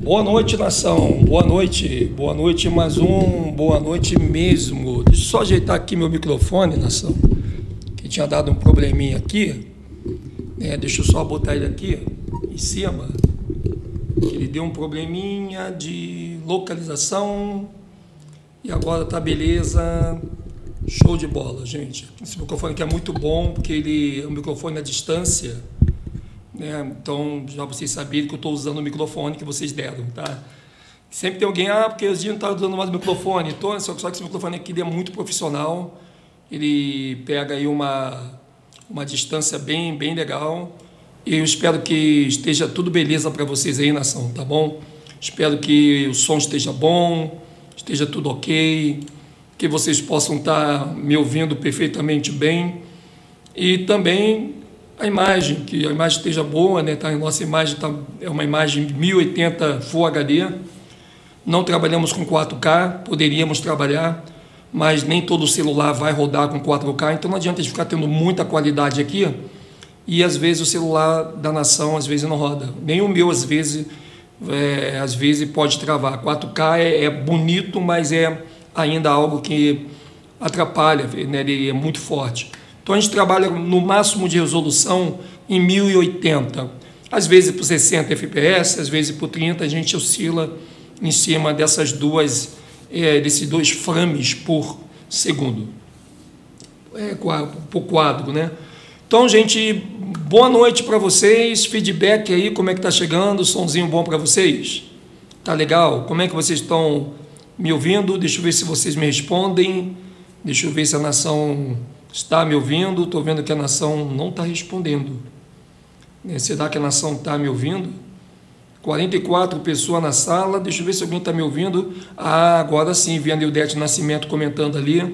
Boa noite, nação. Boa noite. Boa noite, mais um. Boa noite mesmo. Deixa eu só ajeitar aqui meu microfone, nação, que tinha dado um probleminha aqui. Deixa eu só botar ele aqui em cima, que ele deu um probleminha de localização e agora tá beleza. Show de bola, gente. Esse microfone aqui é muito bom, porque ele é um microfone à distância, né? Então, já vocês saberem que eu estou usando o microfone que vocês deram, tá? Sempre tem alguém, porque os dias não tá usando mais o microfone. Então, só que esse microfone aqui ele é muito profissional, ele pega aí uma distância bem legal. E eu espero que esteja tudo beleza para vocês aí, nação, tá bom? Espero que o som esteja bom, esteja tudo ok, que vocês possam estar me ouvindo perfeitamente bem. E também a imagem, que a imagem esteja boa, né? A nossa imagem é uma imagem 1080 Full HD. Não trabalhamos com 4K, poderíamos trabalhar, mas nem todo celular vai rodar com 4K, então não adianta a gente ficar tendo muita qualidade aqui e às vezes o celular da nação às vezes não roda. Nem o meu às vezes pode travar. 4K é bonito, mas é ainda algo que atrapalha, né? Ele é muito forte. Então a gente trabalha no máximo de resolução em 1080, às vezes por 60 fps, às vezes por 30, a gente oscila em cima desses dois frames por segundo, por quadro, né? Então, gente, boa noite para vocês, feedback aí, como é que tá chegando, somzinho bom para vocês? Tá legal? Como é que vocês estão me ouvindo? Deixa eu ver se vocês me respondem, deixa eu ver se a nação está me ouvindo. Estou vendo que a nação não está respondendo. Será que a nação está me ouvindo? 44 pessoas na sala, deixa eu ver se alguém está me ouvindo. Agora sim, vendo o Ildete Nascimento comentando ali.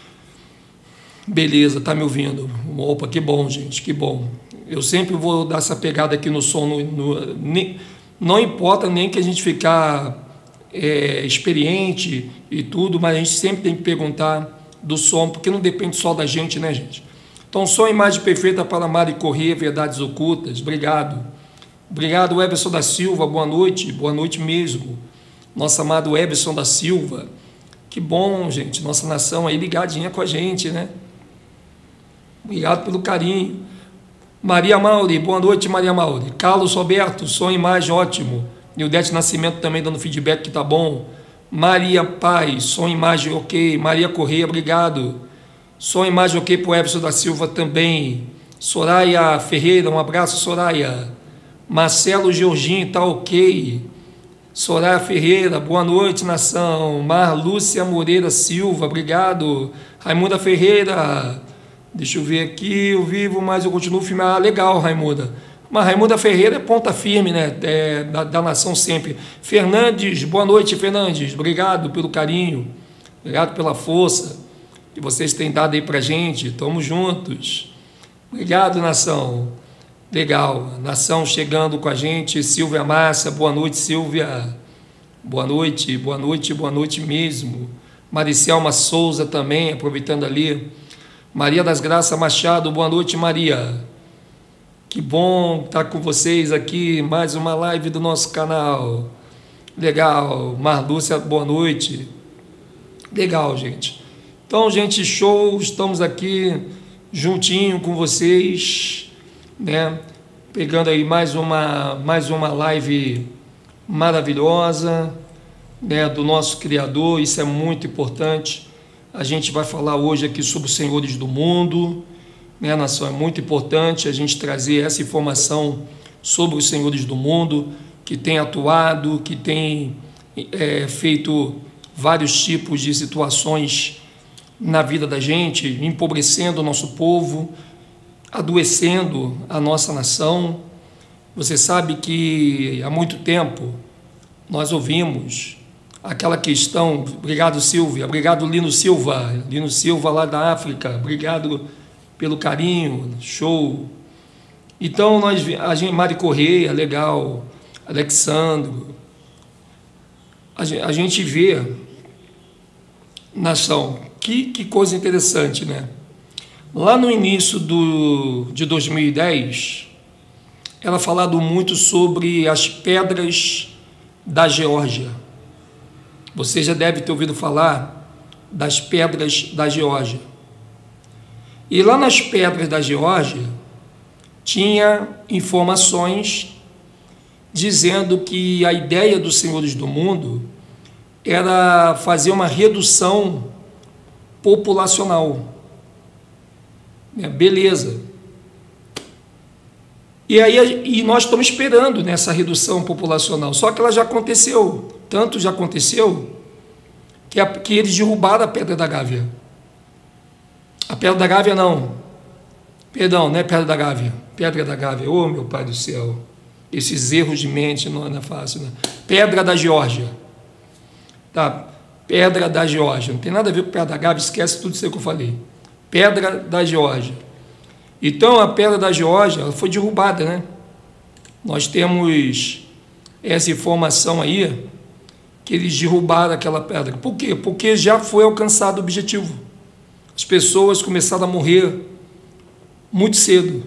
Beleza, está me ouvindo. Opa, que bom, gente, que bom. Eu sempre vou dar essa pegada aqui no som, não importa nem que a gente ficar experiente e tudo, mas a gente sempre tem que perguntar do som, porque não depende só da gente, né, gente? Então, som e imagem perfeita para Mari Corrêa, Verdades Ocultas. Obrigado. Obrigado, Everson da Silva. Boa noite mesmo. Nosso amado Everson da Silva. Que bom, gente. Nossa nação aí ligadinha com a gente, né? Obrigado pelo carinho. Maria Mauri, boa noite, Maria Mauri. Carlos Roberto, som e imagem ótimo. Nildete Nascimento também dando feedback que tá bom. Maria Paz, som e imagem ok. Maria Correia, obrigado. Som e imagem ok para o Everson da Silva também. Soraya Ferreira, um abraço, Soraya. Marcelo Georginho, tá ok. Soraya Ferreira, boa noite, nação. Marlúcia Moreira Silva, obrigado. Raimunda Ferreira, deixa eu ver aqui, eu vivo, mas eu continuo firme. Legal, Raimunda. Mas Raimunda Ferreira é ponta firme, né? Da nação sempre. Fernandes, boa noite, Fernandes. Obrigado pelo carinho, obrigado pela força que vocês têm dado aí pra gente. Tamo juntos. Obrigado, nação. Legal. Nação chegando com a gente. Silvia Massa, boa noite, Silvia. Boa noite mesmo. Maricelma Souza também, aproveitando ali. Maria das Graças Machado, boa noite, Maria. Que bom estar com vocês aqui, mais uma live do nosso canal. Legal. Marlúcia, boa noite. Legal, gente. Então, gente, show, estamos aqui juntinho com vocês, né? Pegando aí mais uma live maravilhosa, né, do nosso Criador. Isso é muito importante. A gente vai falar hoje aqui sobre os senhores do mundo, né, nação? É muito importante a gente trazer essa informação sobre os senhores do mundo, que tem atuado, que tem feito vários tipos de situações na vida da gente, empobrecendo o nosso povo, adoecendo a nossa nação. Você sabe que há muito tempo nós ouvimos aquela questão. Obrigado, Silvia. Obrigado, Lino Silva lá da África. Obrigado pelo carinho, show. Então, a gente, Mari Correia, legal, Alexandro, a gente vê, nação, que coisa interessante, né? Lá no início de 2010, ela falado muito sobre as pedras da Geórgia. Você já deve ter ouvido falar das pedras da Geórgia. E lá nas pedras da Geórgia tinha informações dizendo que a ideia dos senhores do mundo era fazer uma redução populacional. Beleza. E nós estamos esperando nessa redução populacional, só que ela já aconteceu, tanto já aconteceu, que eles derrubaram a Pedra da Gávea. A Pedra da Gávea não, perdão, não é Pedra da Gávea, Pedra da Gávea, oh meu Pai do céu, esses erros de mente não é fácil, né? Pedra da Geórgia, tá? Pedra da Geórgia, não tem nada a ver com Pedra da Gávea, esquece tudo isso que eu falei. Pedra da Geórgia. Então a Pedra da Geórgia ela foi derrubada, né? Nós temos essa informação aí que eles derrubaram aquela pedra. Por quê? Porque já foi alcançado o objetivo. As pessoas começaram a morrer muito cedo.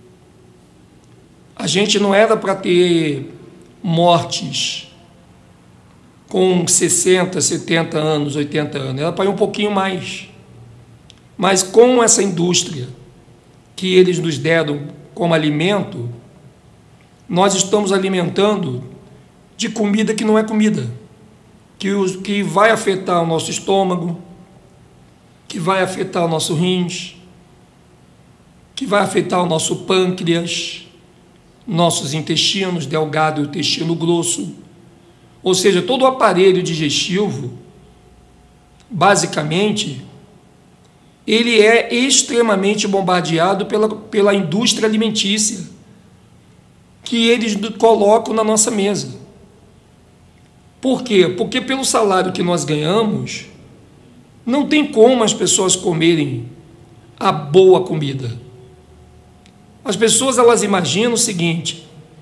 A gente não era para ter mortes com 60, 70 anos, 80 anos, era para ir um pouquinho mais. Mas com essa indústria que eles nos deram como alimento, nós estamos alimentando de comida que não é comida, que vai afetar o nosso estômago, que vai afetar o nosso rins, que vai afetar o nosso pâncreas, nossos intestinos delgado e o intestino grosso. Ou seja, todo o aparelho digestivo, basicamente, ele é extremamente bombardeado pela indústria alimentícia que eles colocam na nossa mesa. Por quê? Porque pelo salário que nós ganhamos, não tem como as pessoas comerem a boa comida. As pessoas elas imaginam o seguinte: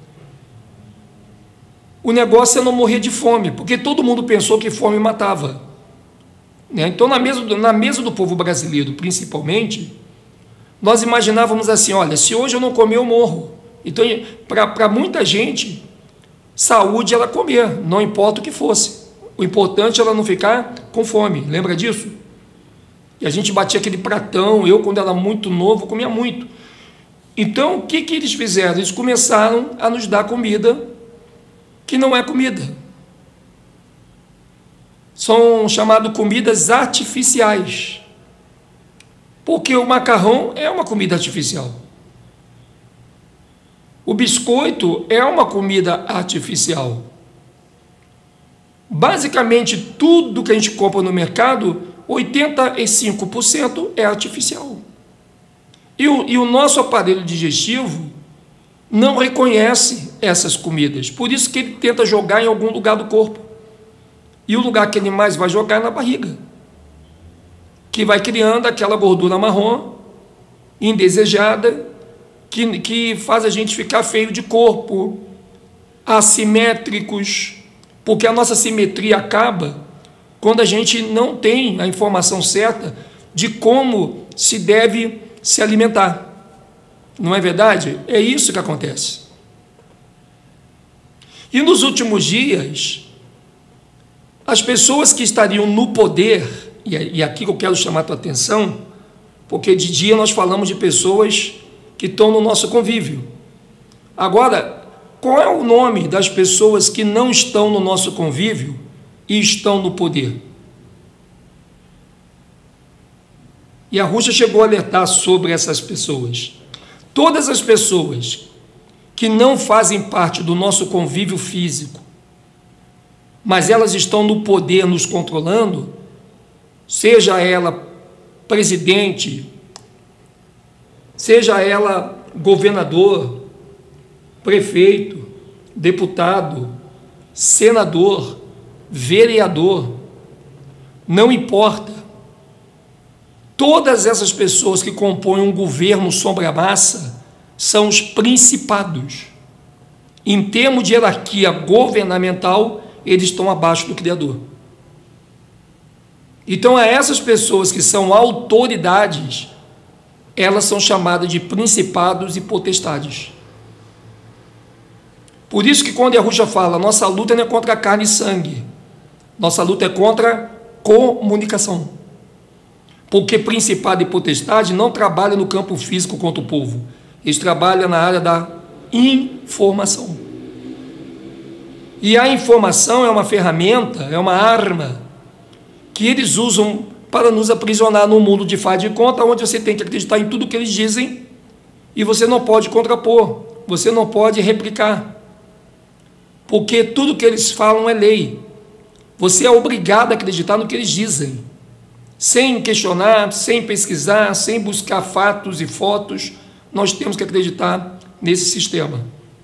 o negócio é não morrer de fome, porque todo mundo pensou que fome matava. Então, na mesa do povo brasileiro, principalmente, nós imaginávamos assim: olha, se hoje eu não comer, eu morro. Então, para muita gente, saúde era comer, não importa o que fosse. O importante era não ficar com fome. Lembra disso? E a gente batia aquele pratão. Eu, quando era muito novo, comia muito. Então, o que eles fizeram? Eles começaram a nos dar comida que não é comida. São chamadas comidas artificiais, porque o macarrão é uma comida artificial, o biscoito é uma comida artificial. Basicamente, tudo que a gente compra no mercado, 85% é artificial. E o nosso aparelho digestivo não reconhece essas comidas, por isso que ele tenta jogar em algum lugar do corpo. E o lugar que ele mais vai jogar é na barriga, que vai criando aquela gordura marrom, indesejada, que faz a gente ficar feio de corpo, assimétricos, porque a nossa simetria acaba quando a gente não tem a informação certa de como se deve se alimentar. Não é verdade? É isso que acontece. E nos últimos dias, as pessoas que estariam no poder, e aqui que eu quero chamar a tua atenção, porque de dia nós falamos de pessoas que estão no nosso convívio. Agora, qual é o nome das pessoas que não estão no nosso convívio e estão no poder? E a Rússia chegou a alertar sobre essas pessoas. Todas as pessoas que não fazem parte do nosso convívio físico, mas elas estão no poder nos controlando, seja ela presidente, seja ela governador, prefeito, deputado, senador, vereador, não importa. Todas essas pessoas que compõem um governo sombra-massa são os principados. Em termos de hierarquia governamental, eles estão abaixo do Criador. Então, a essas pessoas que são autoridades, elas são chamadas de principados e potestades. Por isso que quando Yahushua fala, nossa luta não é contra carne e sangue, nossa luta é contra comunicação. Porque principado e potestade não trabalham no campo físico contra o povo, eles trabalham na área da informação. E a informação é uma ferramenta, é uma arma que eles usam para nos aprisionar num mundo de faz de conta, onde você tem que acreditar em tudo que eles dizem e você não pode contrapor, você não pode replicar, porque tudo que eles falam é lei. Você é obrigado a acreditar no que eles dizem, sem questionar, sem pesquisar, sem buscar fatos e fotos. Nós temos que acreditar nesse sistema.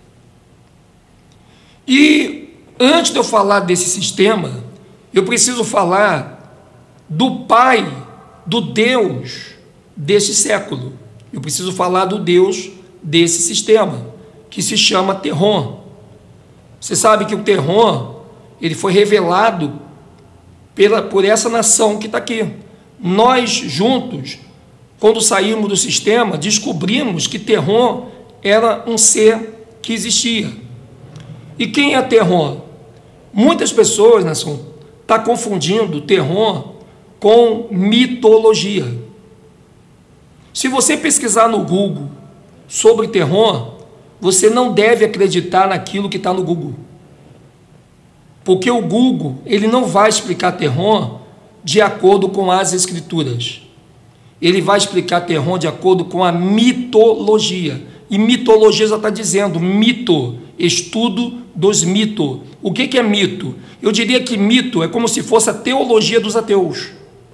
E antes de eu falar desse sistema, eu preciso falar do pai, do Deus desse século. Eu preciso falar do Deus desse sistema, que se chama Terron. Você sabe que o Terron, ele foi revelado por essa nação que está aqui. Nós juntos, quando saímos do sistema, descobrimos que Terron era um ser que existia. E quem é Terron? Muitas pessoas, nação, estão confundindo Terron com mitologia. Se você pesquisar no Google sobre Terron, você não deve acreditar naquilo que está no Google. Porque o Google, ele não vai explicar Terron de acordo com as escrituras. Ele vai explicar Terron de acordo com a mitologia. E mitologia já está dizendo, mito, estudo dos mitos. O que é mito? Eu diria que mito é como se fosse a teologia dos ateus.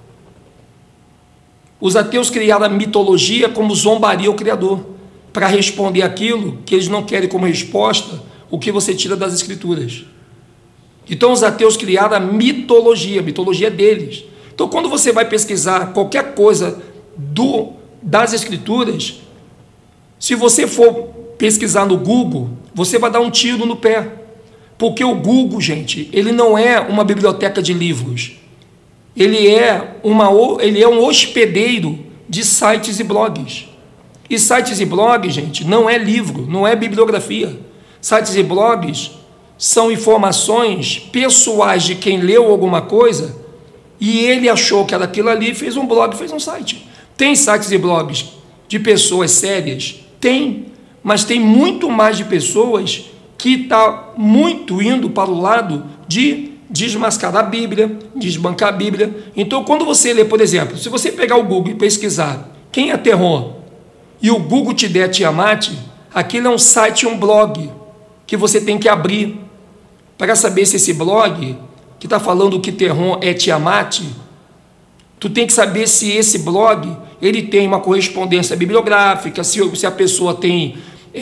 Os ateus criaram a mitologia como zombaria ao Criador, para responder aquilo que eles não querem como resposta, o que você tira das escrituras. Então os ateus criaram a mitologia deles. Então quando você vai pesquisar qualquer coisa das escrituras, se você for pesquisar no Google, você vai dar um tiro no pé. Porque o Google, gente, ele não é uma biblioteca de livros. Ele é um hospedeiro de sites e blogs. E sites e blogs, gente, não é livro, não é bibliografia. Sites e blogs são informações pessoais de quem leu alguma coisa e ele achou que era aquilo ali, fez um blog, fez um site. Tem sites e blogs de pessoas sérias? Tem, mas tem muito mais de pessoas que está muito indo para o lado de desmascarar a Bíblia, desbancar a Bíblia. Então, quando você lê, por exemplo, se você pegar o Google e pesquisar quem é Terron, e o Google te der Tiamat, aquilo é um site, um blog, que você tem que abrir, para saber se esse blog, que está falando que Terron é Tiamat, tu tem que saber se esse blog, ele tem uma correspondência bibliográfica, se a pessoa tem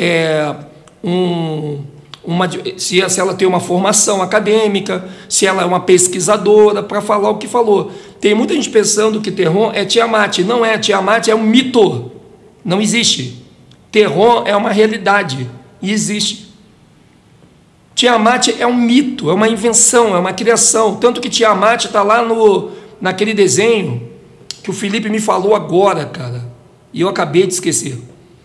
se ela tem uma formação acadêmica, se ela é uma pesquisadora, para falar o que falou. Tem muita gente pensando que Terron é Tiamat. Não é, Tiamat é um mito, não existe. Terron é uma realidade e existe. Tiamat é um mito, é uma invenção, é uma criação, tanto que Tiamat está lá naquele desenho que o Felipe me falou agora, cara, e eu acabei de esquecer.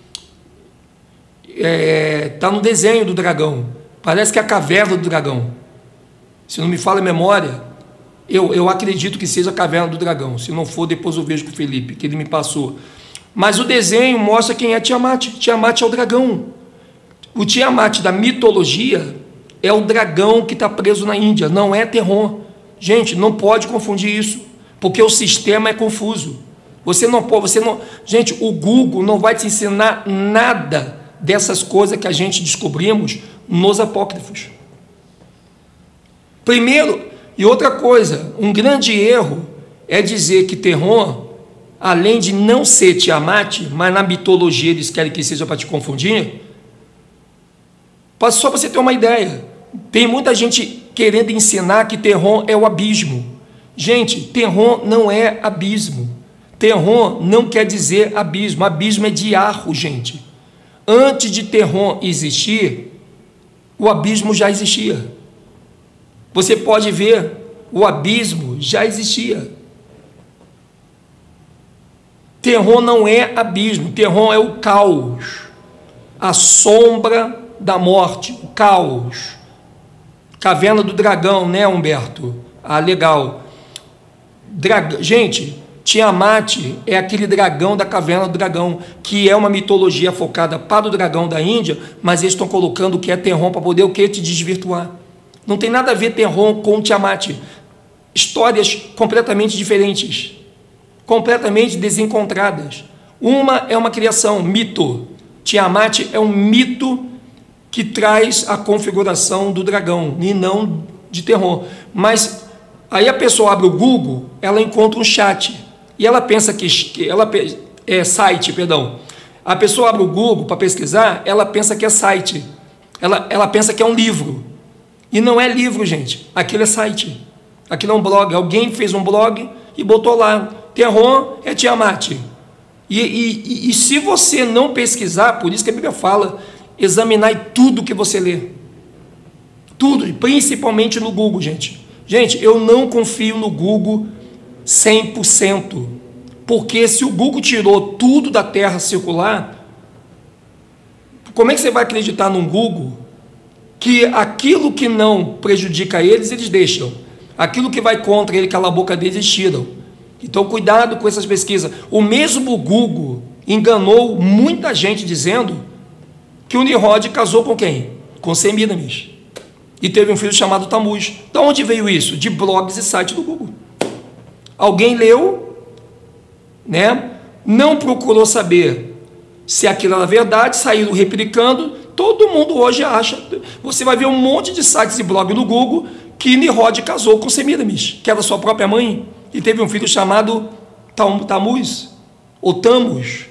Está no desenho do dragão, parece que é a caverna do dragão, se não me falha a memória, eu acredito que seja a caverna do dragão, se não for depois eu vejo com o Felipe, que ele me passou, mas o desenho mostra quem é Tiamat. Tiamat é o dragão. O Tiamat da mitologia é o dragão que está preso na Índia, não é Terron. Gente, não pode confundir isso, porque o sistema é confuso. Você não pode, gente, o Google não vai te ensinar nada dessas coisas que a gente descobrimos nos apócrifos. Primeiro, e outra coisa, um grande erro é dizer que Terron, além de não ser Tiamat, mas na mitologia eles querem que seja para te confundir, só para você ter uma ideia, tem muita gente querendo ensinar que Terron é o abismo. Gente, Terron não é abismo. Terron não quer dizer abismo. Abismo é diarro, gente. Antes de Terron existir, o abismo já existia. Você pode ver, o abismo já existia. Terron não é abismo, Terron é o caos, a sombra da morte, o caos. Caverna do Dragão, né, Humberto? Ah, legal. Gente, Tiamat é aquele dragão da Caverna do Dragão, que é uma mitologia focada para o dragão da Índia, mas eles estão colocando o que é Terron para poder o que? Te desvirtuar. Não tem nada a ver Terron com Tiamat. Histórias completamente diferentes, completamente desencontradas. Uma é uma criação, mito. Tiamat é um mito que traz a configuração do dragão e não de Terron. Mas aí a pessoa abre o Google, ela encontra um chat e ela pensa site, perdão. A pessoa abre o Google para pesquisar, ela pensa que é site. Ela pensa que é um livro. E não é livro, gente. Aquilo é site. Aquilo é um blog. Alguém fez um blog e botou lá. Terron é Tiamat. E se você não pesquisar, por isso que a Bíblia fala, examinar tudo que você lê. Tudo, principalmente no Google, gente. Gente, eu não confio no Google 100%. Porque se o Google tirou tudo da Terra circular, como é que você vai acreditar num Google que aquilo que não prejudica eles deixam? Aquilo que vai contra ele, cala a boca deles, eles tiram. Então, cuidado com essas pesquisas. O mesmo Google enganou muita gente dizendo que o Nimrod casou com quem? Com Semíramis. E teve um filho chamado Tamuz. De onde veio isso? De blogs e sites do Google. Alguém leu, né? Não procurou saber se aquilo era verdade, saiu replicando. Todo mundo hoje acha. Você vai ver um monte de sites e blogs no Google que Nimrod casou com Semíramis, que era sua própria mãe, e teve um filho chamado Tamuz, ou Tamus.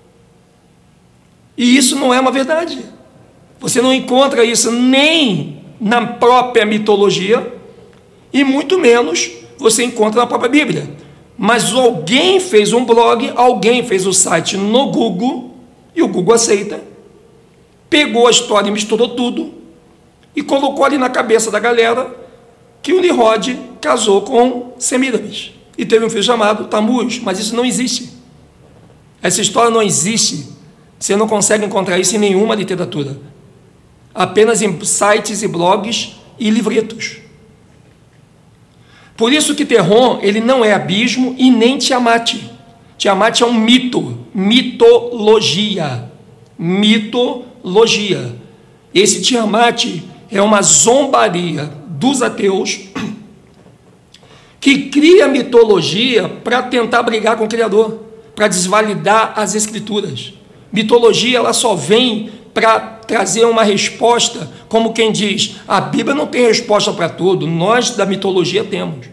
E isso não é uma verdade. Você não encontra isso nem na própria mitologia, e muito menos você encontra na própria Bíblia. Mas alguém fez um blog, alguém fez o site no Google, e o Google aceita, pegou a história e misturou tudo, e colocou ali na cabeça da galera que o Nimrod casou com Semíramis e teve um filho chamado Tamuz, mas isso não existe. Essa história não existe. Você não consegue encontrar isso em nenhuma literatura. Apenas em sites e blogs e livretos. Por isso que Terron, ele não é abismo e nem Tiamat. Tiamat é um mito, mitologia. Mitologia. Esse Tiamat é uma zombaria dos ateus que cria mitologia para tentar brigar com o Criador, para desvalidar as Escrituras. Mitologia, ela só vem para trazer uma resposta, como quem diz, a Bíblia não tem resposta para tudo, nós da mitologia temos.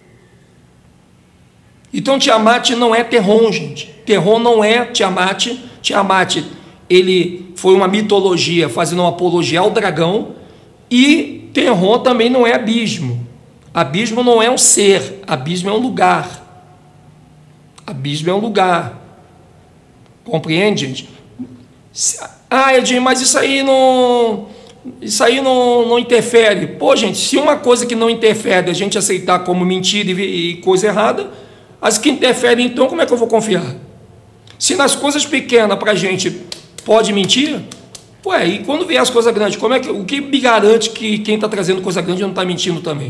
Então Tiamat não é Terron, gente. Terron não é Tiamat. Tiamat, ele foi uma mitologia fazendo uma apologia ao dragão, e Terron também não é abismo. Abismo não é um ser, abismo é um lugar. Abismo é um lugar. Compreende, gente? Edinho, mas isso aí não interfere. Pô, gente, se uma coisa que não interfere a gente aceitar como mentira e coisa errada, as que interferem, então, como é que eu vou confiar? Se nas coisas pequenas para a gente pode mentir, ué, e quando vier as coisas grandes, o que me garante que quem está trazendo coisa grande não está mentindo também?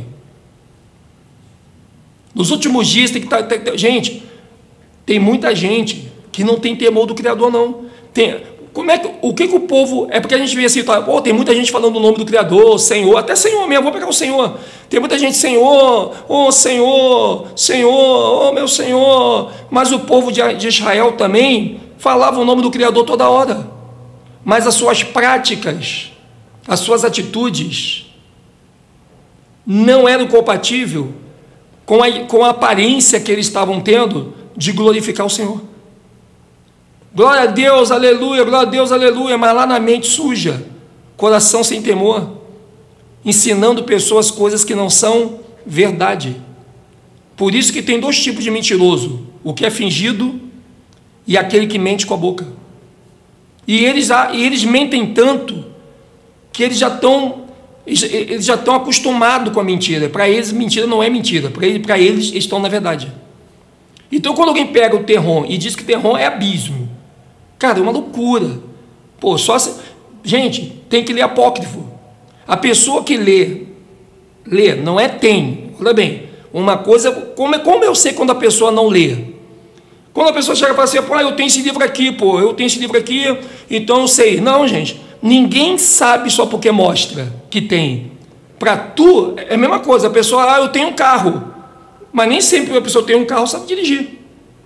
Nos últimos dias tem que estar. Gente, tem muita gente que não tem temor do Criador, não. O que o povo. É porque a gente vê assim, tem muita gente falando o nome do Criador, Senhor, até Senhor mesmo, vou pegar o Senhor. Tem muita gente, Senhor, Senhor, Senhor, meu Senhor. Mas o povo de Israel também falava o nome do Criador toda hora. Mas as suas práticas, as suas atitudes, não eram compatíveis com a aparência que eles estavam tendo de glorificar o Senhor. Glória a Deus, aleluia, glória a Deus, aleluia, mas lá na mente suja, coração sem temor, ensinando pessoas coisas que não são verdade. Por isso que tem dois tipos de mentiroso, o que é fingido e aquele que mente com a boca. E eles mentem tanto que eles já estão acostumados com a mentira. Para eles, mentira não é mentira. Para eles estão na verdade. Então, quando alguém pega o Terron e diz que Terron é abismo, cara, é uma loucura. Pô, Gente, tem que ler apócrifo. A pessoa que lê, não é tem. Olha bem, uma coisa, como eu sei quando a pessoa não lê? Quando a pessoa chega para você, pô, eu tenho esse livro aqui, pô, eu tenho esse livro aqui, então eu sei. Não, gente, ninguém sabe só porque mostra que tem. Para tu, é a mesma coisa, a pessoa, eu tenho um carro, mas nem sempre a pessoa tem um carro sabe dirigir.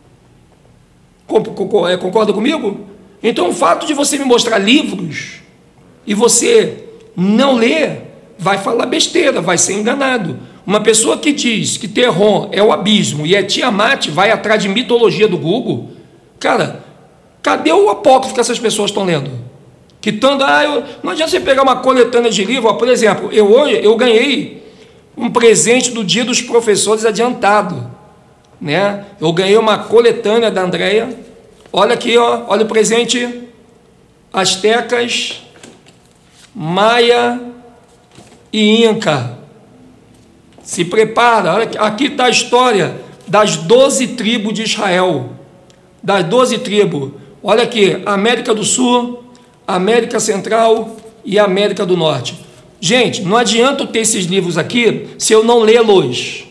Concorda comigo? Então o fato de você me mostrar livros e você não ler, vai falar besteira, vai ser enganado. Uma pessoa que diz que Terron é o abismo e é Tiamat, vai atrás de mitologia do Google, cara, cadê o apócrifo que essas pessoas estão lendo? Que tanto, não adianta você pegar uma coletânea de livros, por exemplo, hoje eu ganhei um presente do Dia dos Professores adiantado, né? Eu ganhei uma coletânea da Andréia, olha aqui, ó, olha o presente, Astecas, Maia e Inca. Se prepara, olha, aqui está a história das 12 tribos de Israel, das 12 tribos, olha aqui, América do Sul, América Central e América do Norte. Gente, não adianta eu ter esses livros aqui se eu não lê-los.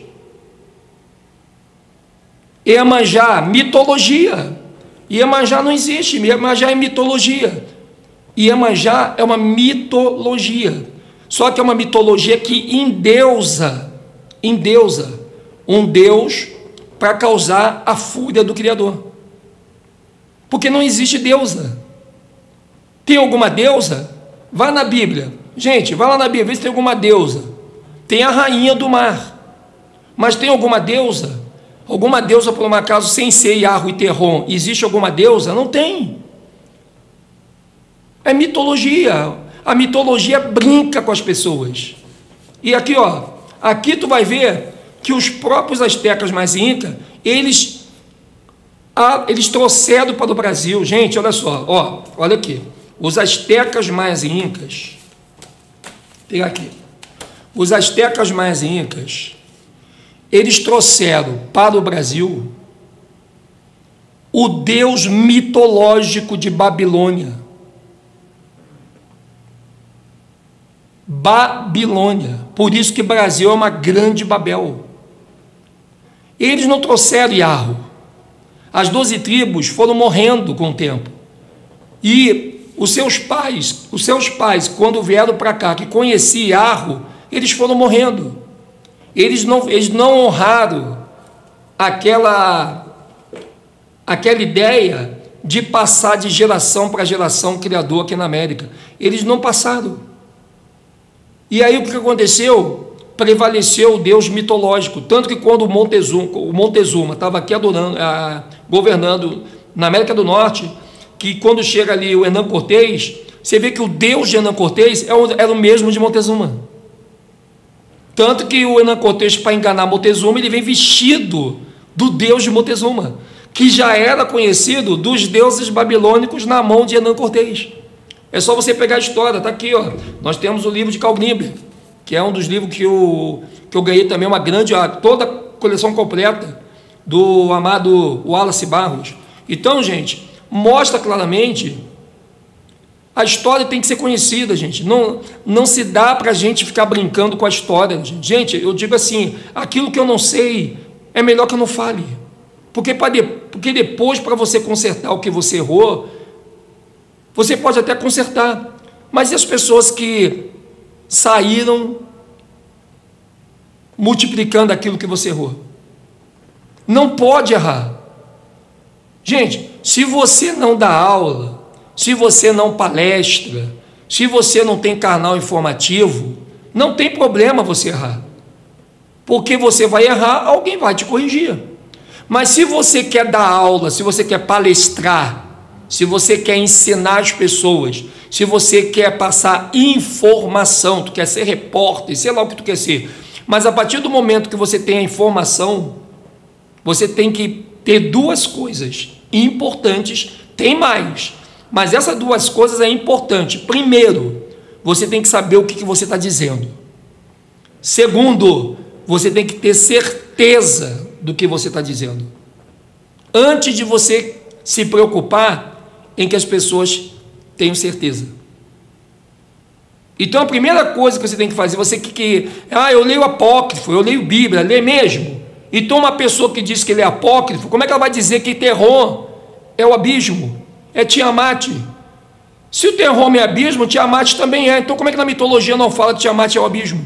Iemanjá, mitologia. Iemanjá não existe, Iemanjá é mitologia. Iemanjá é uma mitologia. Só que é uma mitologia que endeusa um Deus para causar a fúria do Criador. Porque não existe deusa. Tem alguma deusa? Vá na Bíblia. Gente, vai lá na Bíblia, vê se tem alguma deusa. Tem a rainha do mar. Mas tem alguma deusa? Alguma deusa, por um acaso, sem ser Iarro e Terron, existe alguma deusa? Não tem. É mitologia. A mitologia brinca com as pessoas. E aqui, ó, aqui tu vai ver que os próprios astecas mais incas, eles trouxeram para o Brasil. Gente, olha só, ó, olha aqui. Os astecas mais incas, tem aqui. Os astecas mais incas, eles trouxeram para o Brasil o deus mitológico de Babilônia. Babilônia. Por isso que Brasil é uma grande Babel. Eles não trouxeram Iarro. As 12 tribos foram morrendo com o tempo. E os seus pais, quando vieram para cá, que conheciam Iarro, eles foram morrendo. Eles não honraram aquela ideia de passar de geração para geração o Criador aqui na América. Eles não passaram. E aí o que aconteceu? Prevaleceu o Deus mitológico. Tanto que quando o Montezuma estava aqui governando na América do Norte, que quando chega ali o Hernán Cortés, você vê que o Deus de Hernán Cortés era o mesmo de Montezuma. Tanto que o Hernán Cortés, para enganar Montezuma, ele vem vestido do Deus de Montezuma, que já era conhecido dos deuses babilônicos na mão de Hernán Cortés. É só você pegar a história, está aqui, ó. Nós temos o livro de Carl Grimber, que é um dos livros que eu ganhei também, toda a coleção completa do amado Wallace Barros. Então, gente, mostra claramente, a história tem que ser conhecida, gente. Não se dá para a gente ficar brincando com a história. Gente, eu digo assim, aquilo que eu não sei, é melhor que eu não fale. Porque depois, para você consertar o que você errou, você pode até consertar, mas e as pessoas que saíram multiplicando aquilo que você errou? Não pode errar. Gente, se você não dá aula, se você não palestra, se você não tem canal informativo, não tem problema você errar. Porque você vai errar, alguém vai te corrigir. Mas se você quer dar aula, se você quer palestrar, se você quer ensinar as pessoas, se você quer passar informação, tu quer ser repórter, sei lá o que tu quer ser, mas a partir do momento que você tem a informação, você tem que ter duas coisas importantes, tem mais, mas essas duas coisas é importante. Primeiro, você tem que saber o que você está dizendo. Segundo, você tem que ter certeza do que você está dizendo, antes de você se preocupar em que as pessoas tenham certeza. Então a primeira coisa que você tem que fazer, eu leio apócrifo, eu leio Bíblia, lê mesmo. Então uma pessoa que diz que lê apócrifo, como é que ela vai dizer que Terron é o abismo, é Tiamat? Se o Terron é abismo, Tiamat também é. Então como é que na mitologia não fala que Tiamat é o abismo?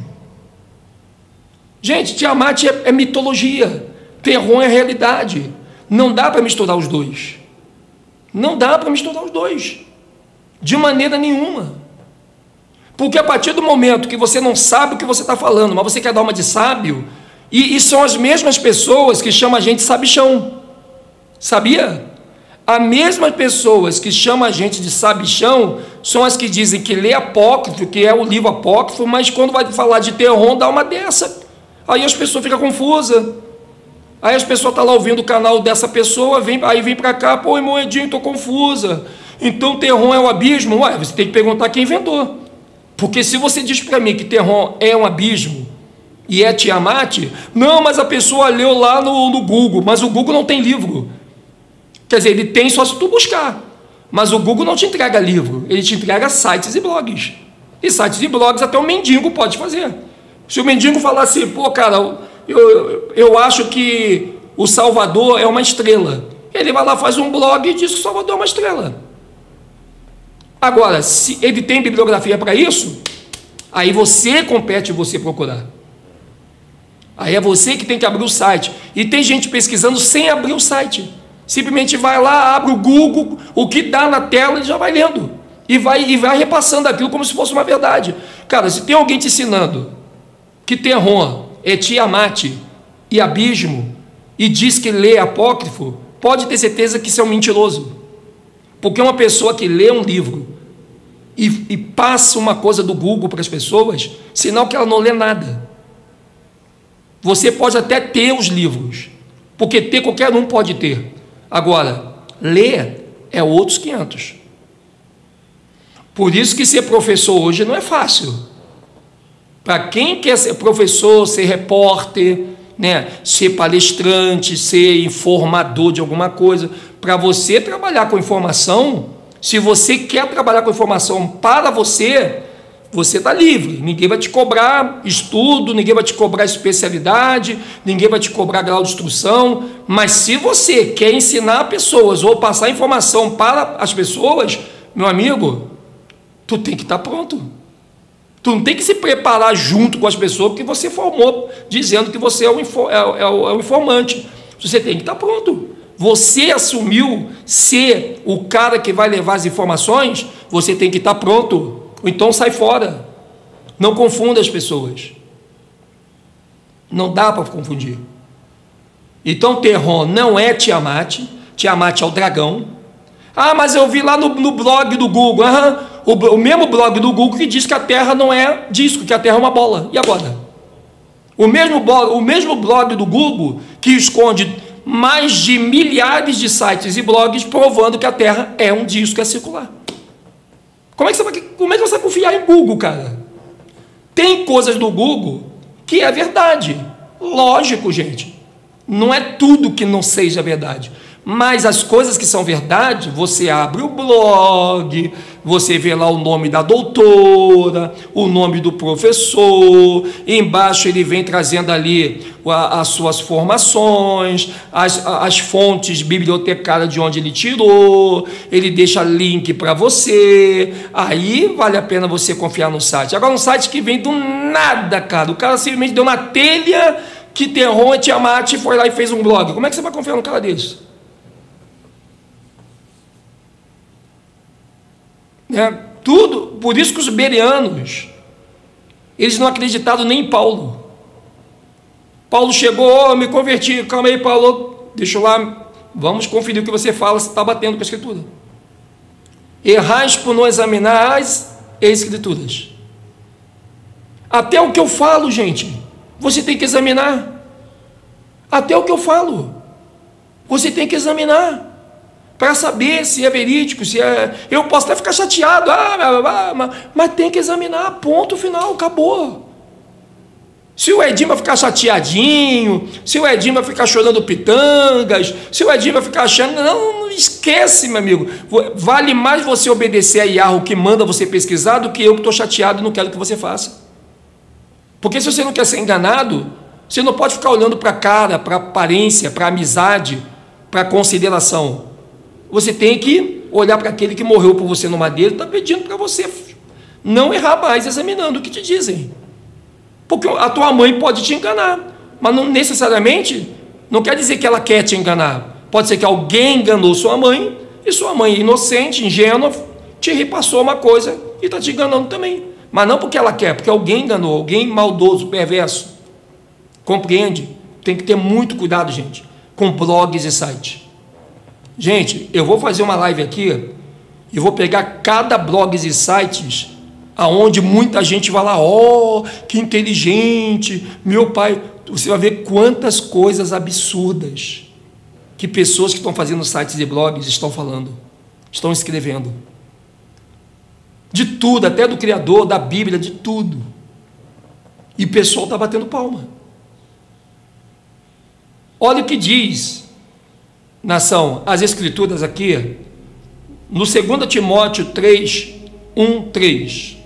Gente, Tiamat é mitologia, Terron é realidade. Não dá para misturar os dois. Não dá para misturar os dois. De maneira nenhuma. Porque a partir do momento que você não sabe o que você está falando, mas você quer dar uma de sábio, e são as mesmas pessoas que chamam a gente de sabichão. Sabia? As mesmas pessoas que chamam a gente de sabichão são as que dizem que lê apócrifo, que é o livro apócrifo, mas quando vai falar de Terron, dá uma dessa. Aí as pessoas ficam confusas. Aí as pessoas estão lá ouvindo o canal dessa pessoa, aí vem para cá, pô, Moedinho, estou confusa. Então Terron é o abismo? Ué, você tem que perguntar quem inventou. Porque se você diz para mim que Terron é um abismo e é Tiamat, não, mas a pessoa leu lá no Google, mas o Google não tem livro. Quer dizer, ele tem só se tu buscar. Mas o Google não te entrega livro, ele te entrega sites e blogs. E sites e blogs até o mendigo pode fazer. Se o mendigo falar assim, pô, cara, eu acho que o Salvador é uma estrela. Ele vai lá, faz um blog e diz que o Salvador é uma estrela. Agora, se ele tem bibliografia para isso, aí você compete você procurar. Aí é você que tem que abrir o site. E tem gente pesquisando sem abrir o site. Simplesmente vai lá, abre o Google, o que dá na tela e já vai lendo. E vai repassando aquilo como se fosse uma verdade. Cara, se tem alguém te ensinando que Terron é Tiamat e abismo, e diz que lê apócrifo, pode ter certeza que isso é um mentiroso. Porque uma pessoa que lê um livro e passa uma coisa do Google para as pessoas, sinal que ela não lê nada. Você pode até ter os livros, porque ter qualquer um pode ter. Agora, ler é outros 500. Por isso que ser professor hoje não é fácil. Para quem quer ser professor, ser repórter, né, ser palestrante, ser informador de alguma coisa, para você trabalhar com informação, se você quer trabalhar com informação para você, você está livre. Ninguém vai te cobrar estudo, ninguém vai te cobrar especialidade, ninguém vai te cobrar grau de instrução, mas se você quer ensinar pessoas ou passar informação para as pessoas, meu amigo, tu tem que estar pronto. Tu não tem que se preparar junto com as pessoas porque você formou dizendo que você é o informante. Você tem que estar pronto. Você assumiu ser o cara que vai levar as informações, você tem que estar pronto. Ou então sai fora. Não confunda as pessoas. Não dá para confundir. Então Terron não é Tiamat. Tiamat é o dragão. Ah, mas eu vi lá no blog do Google. O mesmo blog do Google que diz que a Terra não é disco, que a Terra é uma bola. E agora? O mesmo blog do Google que esconde mais de milhares de sites e blogs provando que a Terra é um disco, é circular. Como é que você vai confiar em Google, cara? Tem coisas do Google que é verdade. Lógico, gente. Não é tudo que não seja verdade. Mas as coisas que são verdade, você abre o blog, você vê lá o nome da doutora, o nome do professor, embaixo ele vem trazendo ali as suas formações, as fontes bibliotecárias de onde ele tirou, ele deixa link para você, aí vale a pena você confiar no site. Agora um site que vem do nada, cara, o cara simplesmente deu na telha que Terron e Tiamat e foi lá e fez um blog. Como é que você vai confiar num cara desse? Tudo, por isso que os berianos, eles não acreditaram nem em Paulo. Paulo chegou, me converti, calma aí, Paulo, deixa eu lá, vamos conferir o que você fala, se está batendo com a Escritura. Errais por não examinar as Escrituras. Até o que eu falo, gente, você tem que examinar. Até o que eu falo, você tem que examinar. Para saber se é verídico, se é... Eu posso até ficar chateado, mas tem que examinar, ponto final, acabou. Se o Edinho vai ficar chateadinho, se o Edinho vai ficar chorando pitangas, se o Edinho vai ficar achando... Não esquece, meu amigo. Vale mais você obedecer a Yahweh que manda você pesquisar do que eu que estou chateado e não quero que você faça. Porque se você não quer ser enganado, você não pode ficar olhando para a cara, para a aparência, para a amizade, para a consideração. Você tem que olhar para aquele que morreu por você no madeiro e está pedindo para você não errar mais examinando o que te dizem. Porque a tua mãe pode te enganar, mas não necessariamente, não quer dizer que ela quer te enganar. Pode ser que alguém enganou sua mãe, e sua mãe inocente, ingênua, te repassou uma coisa e está te enganando também. Mas não porque ela quer, porque alguém enganou, alguém maldoso, perverso. Compreende? Tem que ter muito cuidado, gente, com blogs e sites. Gente, eu vou fazer uma live aqui e vou pegar cada blogs e sites aonde muita gente vai lá, que inteligente, meu pai. Você vai ver quantas coisas absurdas que pessoas que estão fazendo sites e blogs estão falando, estão escrevendo. De tudo, até do Criador, da Bíblia, de tudo. E o pessoal está batendo palma. Olha o que diz, nação, as Escrituras aqui, no 2 Timóteo 3, 1, 3.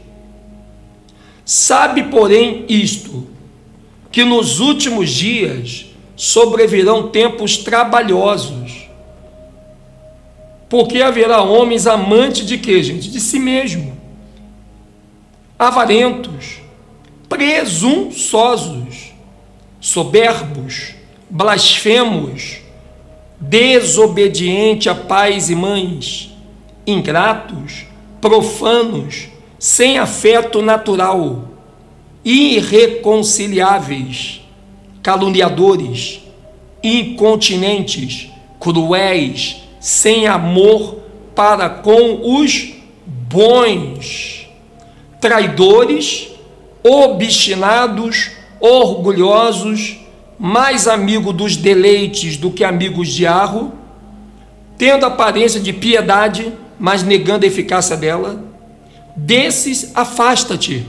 Sabe, porém, isto, que nos últimos dias sobrevirão tempos trabalhosos, porque haverá homens amantes de quê, gente? De si mesmo, avarentos, presunçosos, soberbos, blasfemos, desobedientes a pais e mães, ingratos, profanos, sem afeto natural, irreconciliáveis, caluniadores, incontinentes, cruéis, sem amor para com os bons, traidores, obstinados, orgulhosos, mais amigo dos deleites do que amigos de arro, tendo aparência de piedade, mas negando a eficácia dela. Desses afasta-te.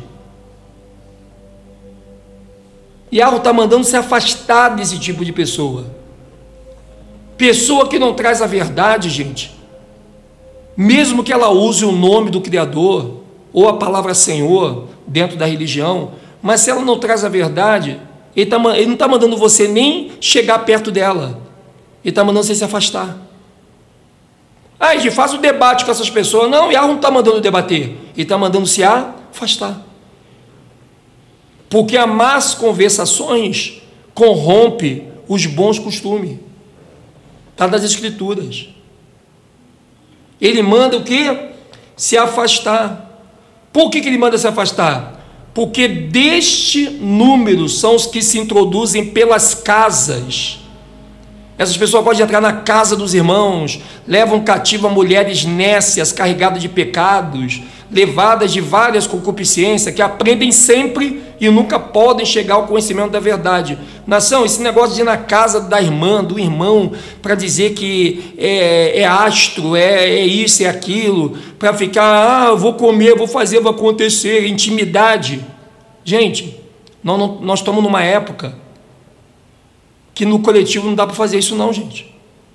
Yahweh está mandando se afastar desse tipo de pessoa. Pessoa que não traz a verdade, gente, mesmo que ela use o nome do Criador ou a palavra Senhor dentro da religião, mas se ela não traz a verdade, ele não está mandando você nem chegar perto dela, ele está mandando você se afastar. Gente, faz o debate com essas pessoas. Não, Yahweh não está mandando debater, ele está mandando se afastar. Porque as más conversações corrompe os bons costumes. Está nas Escrituras. Ele manda o quê? Se afastar. Por que ele manda se afastar? Porque deste número são os que se introduzem pelas casas. Essas pessoas podem entrar na casa dos irmãos, levam cativa mulheres nécias, carregadas de pecados, levadas de várias concupiscências, que aprendem sempre e nunca podem chegar ao conhecimento da verdade. Nação, esse negócio de ir na casa da irmã, do irmão, para dizer que é astro, é isso, é aquilo, para ficar, eu vou comer, vou fazer, vai acontecer, intimidade. Gente, nós estamos numa época que no coletivo não dá para fazer isso não, gente.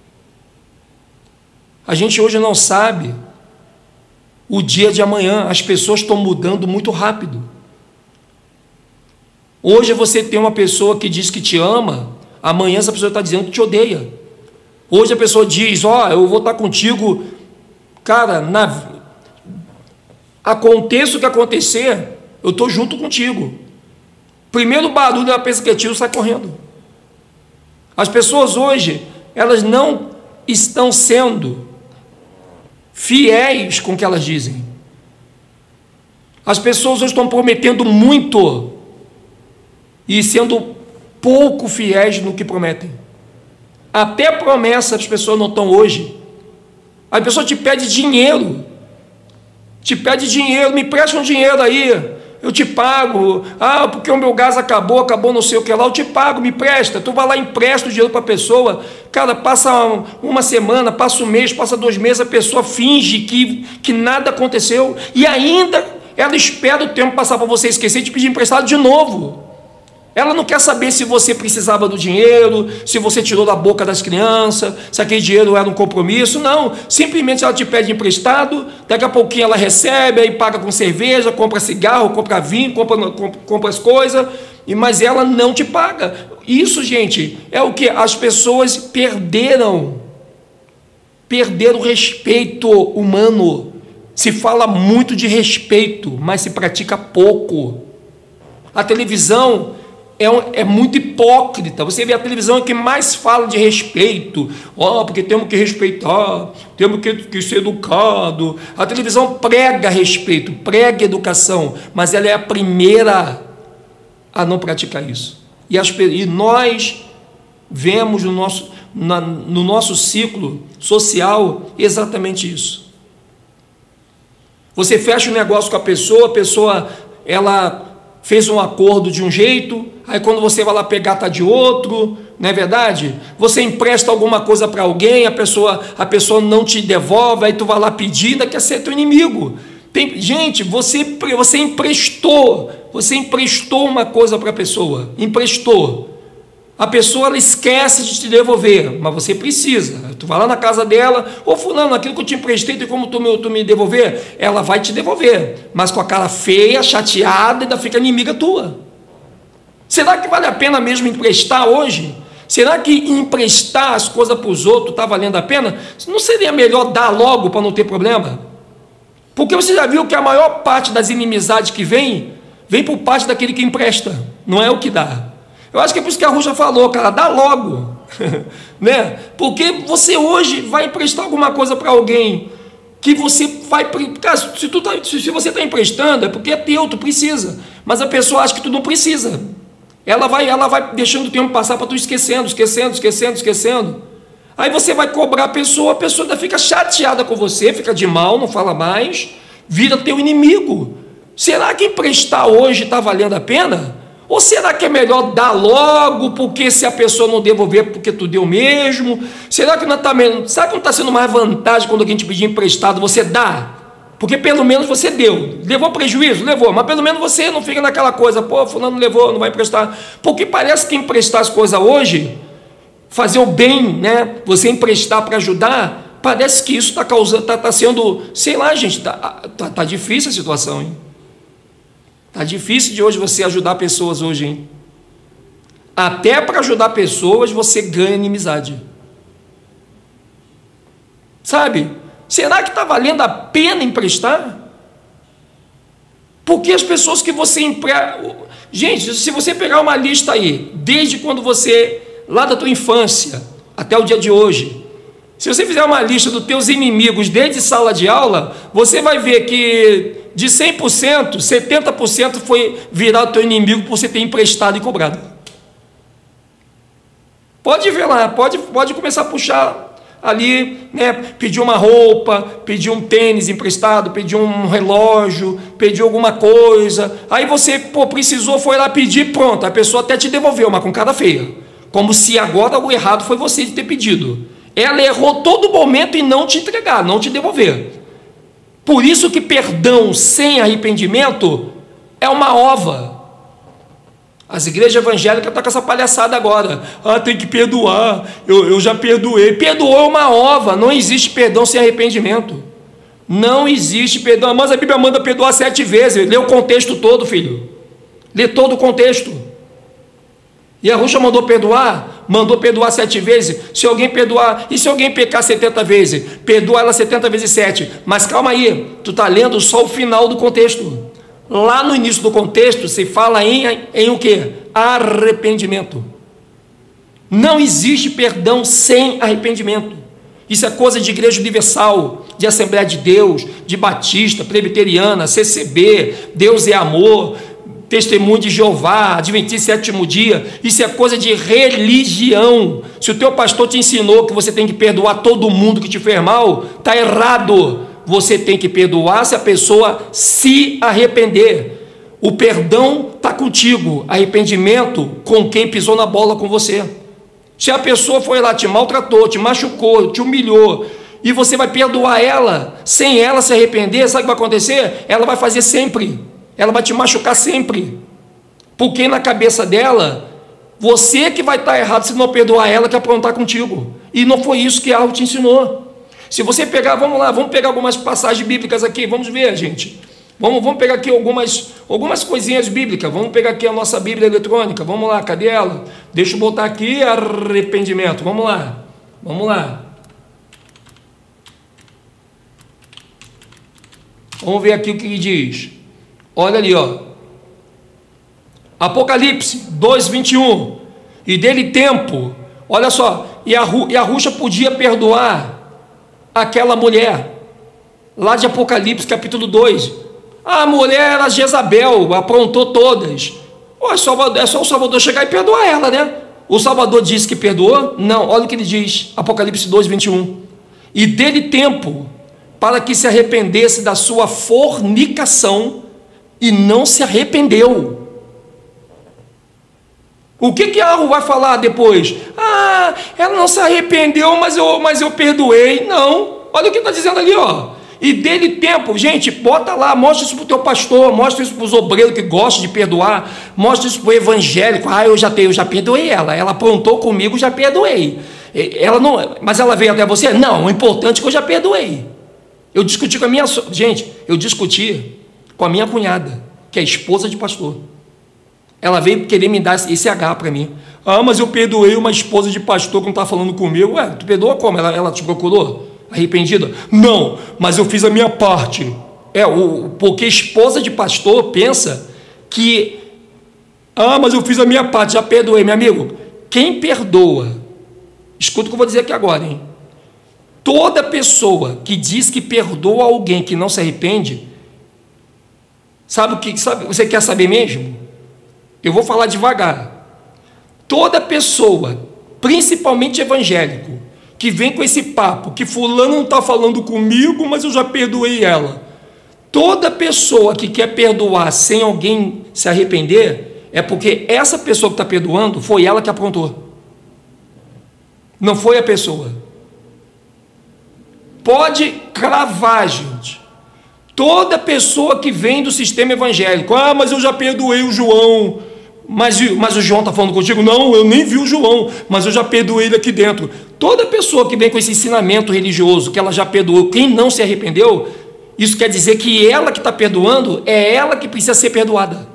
A gente hoje não sabe o dia de amanhã, as pessoas estão mudando muito rápido. Hoje você tem uma pessoa que diz que te ama, amanhã essa pessoa está dizendo que te odeia. Hoje a pessoa diz, eu vou estar contigo, cara, aconteça o que acontecer, eu estou junto contigo. Primeiro barulho, ela pensa que é tiro, sai correndo. As pessoas hoje, elas não estão sendo fiéis com o que elas dizem. As pessoas hoje estão prometendo muito e sendo pouco fiéis no que prometem. Até promessa as pessoas não estão hoje. A pessoa te pede dinheiro, me presta um dinheiro aí, eu te pago, porque o meu gás acabou não sei o que lá, eu te pago, me presta. Tu vai lá, empresta o dinheiro para a pessoa, cara, passa uma semana, passa um mês, passa 2 meses, a pessoa finge que nada aconteceu, e ainda ela espera o tempo passar para você esquecer e te pedir emprestado de novo. Ela não quer saber se você precisava do dinheiro, se você tirou da boca das crianças, se aquele dinheiro era um compromisso. Não, simplesmente ela te pede emprestado, daqui a pouquinho ela recebe, aí paga com cerveja, compra cigarro, compra vinho, compra as coisas, mas ela não te paga. Isso, gente, é o que? As pessoas perderam o respeito humano. Se fala muito de respeito, mas se pratica pouco. A televisão é muito hipócrita. Você vê a televisão que mais fala de respeito, porque temos que respeitar, temos que ser educado. A televisão prega respeito, prega educação, mas ela é a primeira a não praticar isso. E nós vemos no nosso ciclo social exatamente isso. Você fecha um negócio com a pessoa ela fez um acordo de um jeito, aí quando você vai lá pegar está de outro, não é verdade? Você empresta alguma coisa para alguém, a pessoa não te devolve, aí tu vai lá pedir, ainda quer ser teu inimigo. Gente, você emprestou uma coisa para a pessoa, emprestou. A pessoa ela esquece de te devolver, mas você precisa. Tu vai lá na casa dela, fulano, aquilo que eu te emprestei, tem como tu me devolver? Ela vai te devolver, mas com a cara feia, chateada, ainda fica inimiga tua. Será que vale a pena mesmo emprestar hoje? Será que emprestar as coisas para os outros está valendo a pena? Não seria melhor dar logo para não ter problema? Porque você já viu que a maior parte das inimizades que vem por parte daquele que empresta, não é o que dá. Eu acho que é por isso que a Ruxa falou, cara, dá logo, né? Porque você hoje vai emprestar alguma coisa para alguém que você vai... Cara, se você está emprestando, é porque é teu, tu precisa. Mas a pessoa acha que tu não precisa. Ela vai deixando o tempo passar para tu esquecendo. Aí você vai cobrar a pessoa ainda fica chateada com você, fica de mal, não fala mais, vira teu inimigo. Será que emprestar hoje está valendo a pena? Ou será que é melhor dar logo, porque se a pessoa não devolver, porque tu deu mesmo? Será que não está sendo mais vantagem quando alguém te pedir emprestado, você dá? Porque pelo menos você deu. Levou prejuízo? Levou, mas pelo menos você não fica naquela coisa, fulano levou, não vai emprestar. Porque parece que emprestar as coisas hoje, fazer o bem, né? Você emprestar para ajudar, parece que isso está sendo, sei lá, gente, tá difícil a situação, hein? Está difícil de hoje você ajudar pessoas hoje, hein? Até para ajudar pessoas você ganha inimizade. Sabe? Será que está valendo a pena emprestar? Porque as pessoas que você empresta... Gente, se você pegar uma lista aí, desde quando você, lá da tua infância, até o dia de hoje, se você fizer uma lista dos teus inimigos desde sala de aula, você vai ver que de 100%, 70% foi virar o teu inimigo por você ter emprestado e cobrado. Pode ver lá, pode começar a puxar ali, né? Pedir uma roupa, pedir um tênis emprestado, pedir um relógio, pedir alguma coisa. Aí você, precisou, foi lá pedir, pronto, a pessoa até te devolveu, mas com cara feia. Como se agora o errado foi você de ter pedido. Ela errou todo momento em não te entregar, não te devolver. Por isso que perdão sem arrependimento é uma ova. As igrejas evangélicas estão com essa palhaçada agora. Tem que perdoar, eu já perdoei. Perdoou é uma ova, não existe perdão sem arrependimento. Não existe perdão. Mas a Bíblia manda perdoar 7 vezes. Lê o contexto todo, filho. Lê todo o contexto. E a Ruxa mandou perdoar 7 vezes. Se alguém perdoar, e se alguém pecar 70 vezes? Perdoa ela 70 vezes 7. Mas calma aí, tu está lendo só o final do contexto. Lá no início do contexto se fala em o quê? Arrependimento. Não existe perdão sem arrependimento. Isso é coisa de Igreja Universal, de Assembleia de Deus, de Batista, Presbiteriana, CCB, Deus é Amor, Testemunho de Jeová, Adventista Sétimo Dia. Isso é coisa de religião. Se o teu pastor te ensinou que você tem que perdoar todo mundo que te fez mal, está errado. Você tem que perdoar se a pessoa se arrepender. O perdão está contigo, arrependimento com quem pisou na bola com você. Se a pessoa foi lá, te maltratou, te machucou, te humilhou, e você vai perdoar ela, sem ela se arrepender, sabe o que vai acontecer? Ela vai fazer sempre. Ela vai te machucar sempre. Porque na cabeça dela, você que vai estar errado se não perdoar ela que aprontar contigo. E não foi isso que a te ensinou. Se você pegar, vamos lá, vamos pegar algumas passagens bíblicas aqui, vamos ver, gente. Vamos pegar aqui algumas coisinhas bíblicas. Vamos pegar aqui a nossa Bíblia eletrônica. Vamos lá, cadê ela? Deixa eu botar aqui arrependimento. Vamos lá. Vamos lá. Vamos ver aqui o que diz. Olha ali, ó. Apocalipse 2:21. E dele tempo. Olha só. E a Ruxa podia perdoar aquela mulher. Lá de Apocalipse capítulo 2. A mulher era Jezabel, aprontou todas. É só o Salvador chegar e perdoar ela, né? O Salvador disse que perdoou? Não, olha o que ele diz, Apocalipse 2:21. E dele tempo, para que se arrependesse da sua fornicação, e não se arrependeu. O que Arro vai falar depois? Ela não se arrependeu, mas eu perdoei. Não, olha o que está dizendo ali, ó. E dele tempo, gente, bota lá, mostra isso para o teu pastor, mostra isso para os obreiros que gostam de perdoar, mostra isso para o evangélico. Eu já perdoei ela aprontou comigo, já perdoei. Ela não, mas ela veio até você? Não, o importante é que eu já perdoei. Eu discuti com a minha, eu discuti com a minha cunhada, que é esposa de pastor. Ela veio querer me dar esse H para mim. Mas eu perdoei uma esposa de pastor que não está falando comigo. Tu perdoa como? Ela te procurou? Arrependida? Não, mas eu fiz a minha parte. Porque esposa de pastor pensa que mas eu fiz a minha parte, já perdoei. Meu amigo, quem perdoa, escuta o que eu vou dizer aqui agora, hein? Toda pessoa que diz que perdoa alguém que não se arrepende, sabe, você quer saber mesmo? Eu vou falar devagar. Toda pessoa, principalmente evangélico, que vem com esse papo, que fulano não está falando comigo, mas eu já perdoei ela. Toda pessoa que quer perdoar sem alguém se arrepender, é porque essa pessoa que está perdoando, foi ela que aprontou. Não foi a pessoa. Pode cravar, gente. Toda pessoa que vem do sistema evangélico, mas eu já perdoei o João, mas o João está falando contigo? Não, eu nem vi o João, mas eu já perdoei ele aqui dentro. Toda pessoa que vem com esse ensinamento religioso, que ela já perdoou, quem não se arrependeu, isso quer dizer que ela que está perdoando, é ela que precisa ser perdoada.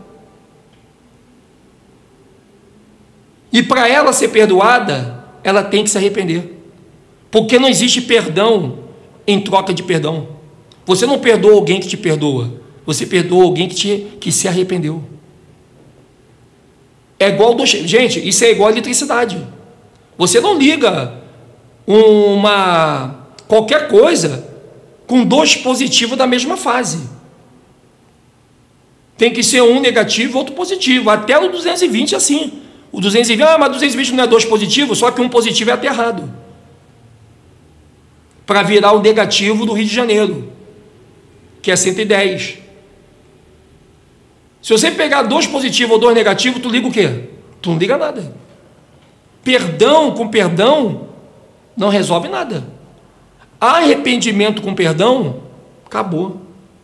E para ela ser perdoada, ela tem que se arrepender. Porque não existe perdão em troca de perdão. Você não perdoa alguém que te perdoa, você perdoa alguém que se arrependeu. Gente, isso é igual a eletricidade. Você não liga qualquer coisa com dois positivos da mesma fase. Tem que ser um negativo, outro positivo. Até o 220 é assim. O 220, mas 220 não é dois positivos, só que um positivo é aterrado. Para virar o negativo do Rio de Janeiro, que é 110. Se você pegar dois positivos ou dois negativos, tu liga o quê? Tu não liga nada. Perdão com perdão não resolve nada. Arrependimento com perdão, acabou.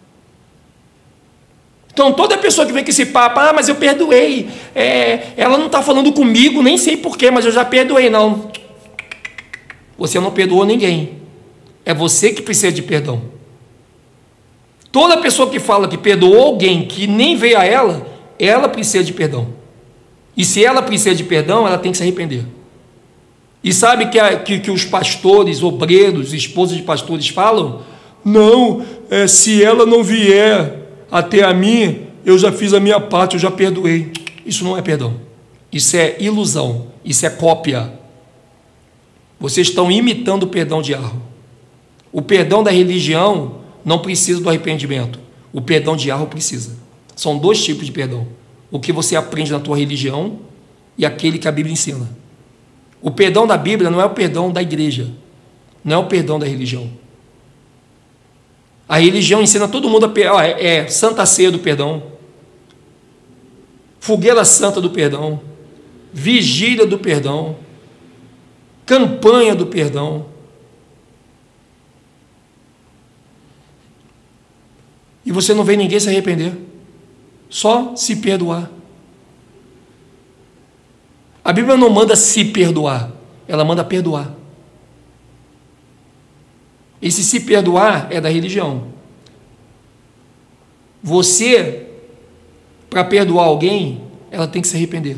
Então toda pessoa que vem com esse papo, mas eu perdoei, ela não está falando comigo, nem sei porquê, mas eu já perdoei. Não, você não perdoou ninguém, é você que precisa de perdão. Toda pessoa que fala que perdoou alguém que nem veio a ela precisa de perdão. E se ela precisa de perdão, ela tem que se arrepender. E sabe que os pastores, obreiros, esposas de pastores falam? Não, se ela não vier até a mim, eu já fiz a minha parte, eu já perdoei. Isso não é perdão. Isso é ilusão. Isso é cópia. Vocês estão imitando o perdão de Arro. O perdão da religião não precisa do arrependimento. O perdão de Arro precisa. São dois tipos de perdão. O que você aprende na tua religião e aquele que a Bíblia ensina. O perdão da Bíblia não é o perdão da igreja. Não é o perdão da religião. A religião ensina todo mundo a Santa Ceia do perdão, Fogueira Santa do perdão, Vigília do perdão, Campanha do perdão. E você não vê ninguém se arrepender, só se perdoar. A Bíblia não manda se perdoar, ela manda perdoar. Esse se perdoar é da religião. Você, para perdoar alguém, ela tem que se arrepender.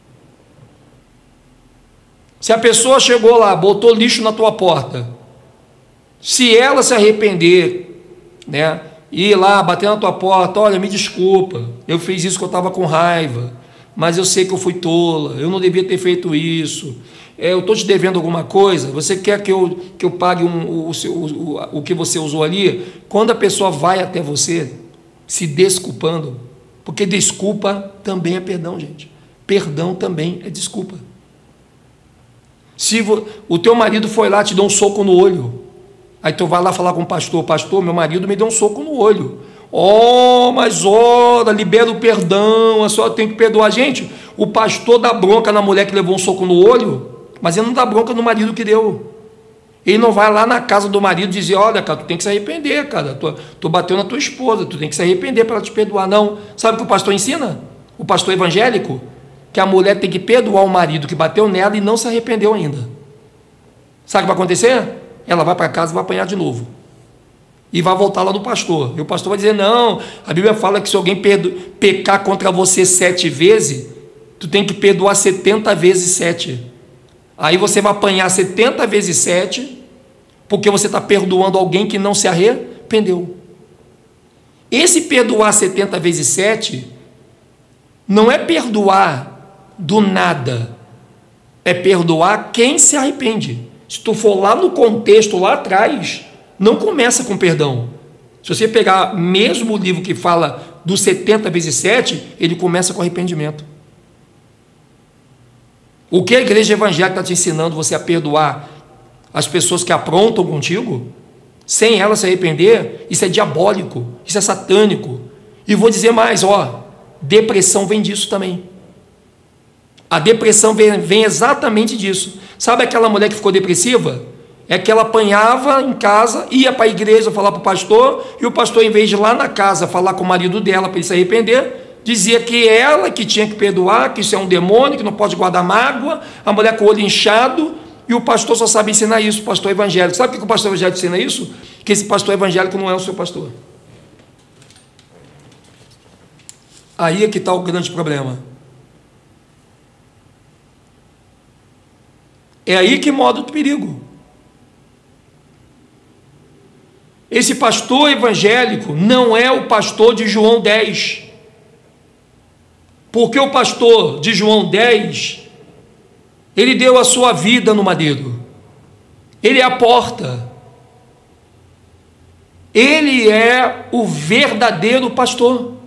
Se a pessoa chegou lá, botou lixo na tua porta, se ela se arrepender, né, ir lá, bater na tua porta, olha, me desculpa, eu fiz isso que eu estava com raiva, mas eu sei que eu fui tola, eu não devia ter feito isso, eu estou te devendo alguma coisa, você quer que eu pague o que você usou ali? Quando a pessoa vai até você, se desculpando, porque desculpa também é perdão, gente, perdão também é desculpa. Se o teu marido foi lá, te deu um soco no olho, aí tu vai lá falar com o pastor, pastor, meu marido me deu um soco no olho, mas ora, libera o perdão, a senhora tem que perdoar. Gente, o pastor dá bronca na mulher que levou um soco no olho, mas ele não dá bronca no marido que deu. Ele não vai lá na casa do marido dizer, olha, cara, tu tem que se arrepender, cara, tu bateu na tua esposa, tu tem que se arrepender para ela te perdoar. Não, sabe o que o pastor ensina? O pastor evangélico? Que a mulher tem que perdoar o marido que bateu nela e não se arrependeu ainda. Sabe o que vai acontecer? Ela vai para casa e vai apanhar de novo. E vai voltar lá no pastor. E o pastor vai dizer, não, a Bíblia fala que se alguém pecar contra você 7 vezes, tu tem que perdoar 70 vezes 7. Aí você vai apanhar 70 vezes 7, porque você está perdoando alguém que não se arrependeu. Esse perdoar 70 vezes 7 não é perdoar do nada, é perdoar quem se arrepende. Se tu for lá no contexto, lá atrás, não começa com perdão. Se você pegar mesmo o livro que fala do 70 vezes 7, ele começa com arrependimento. O que a igreja evangélica está te ensinando você a perdoar as pessoas que aprontam contigo, sem elas se arrepender, isso é diabólico, isso é satânico. E vou dizer mais, depressão vem disso também. A depressão vem exatamente disso. Sabe aquela mulher que ficou depressiva? É que ela apanhava em casa, ia para a igreja falar para o pastor, e o pastor, em vez de ir lá na casa falar com o marido dela para ele se arrepender, dizia que ela que tinha que perdoar, que isso é um demônio, que não pode guardar mágoa, a mulher com o olho inchado, e o pastor só sabe ensinar isso, o pastor evangélico. Sabe por que o pastor evangélico ensina isso? Que esse pastor evangélico não é o seu pastor. Aí é que está o grande problema. É aí que mora o perigo. Esse pastor evangélico não é o pastor de João 10. Porque o pastor de João 10, ele deu a sua vida no madeiro. Ele é a porta. Ele é o verdadeiro pastor.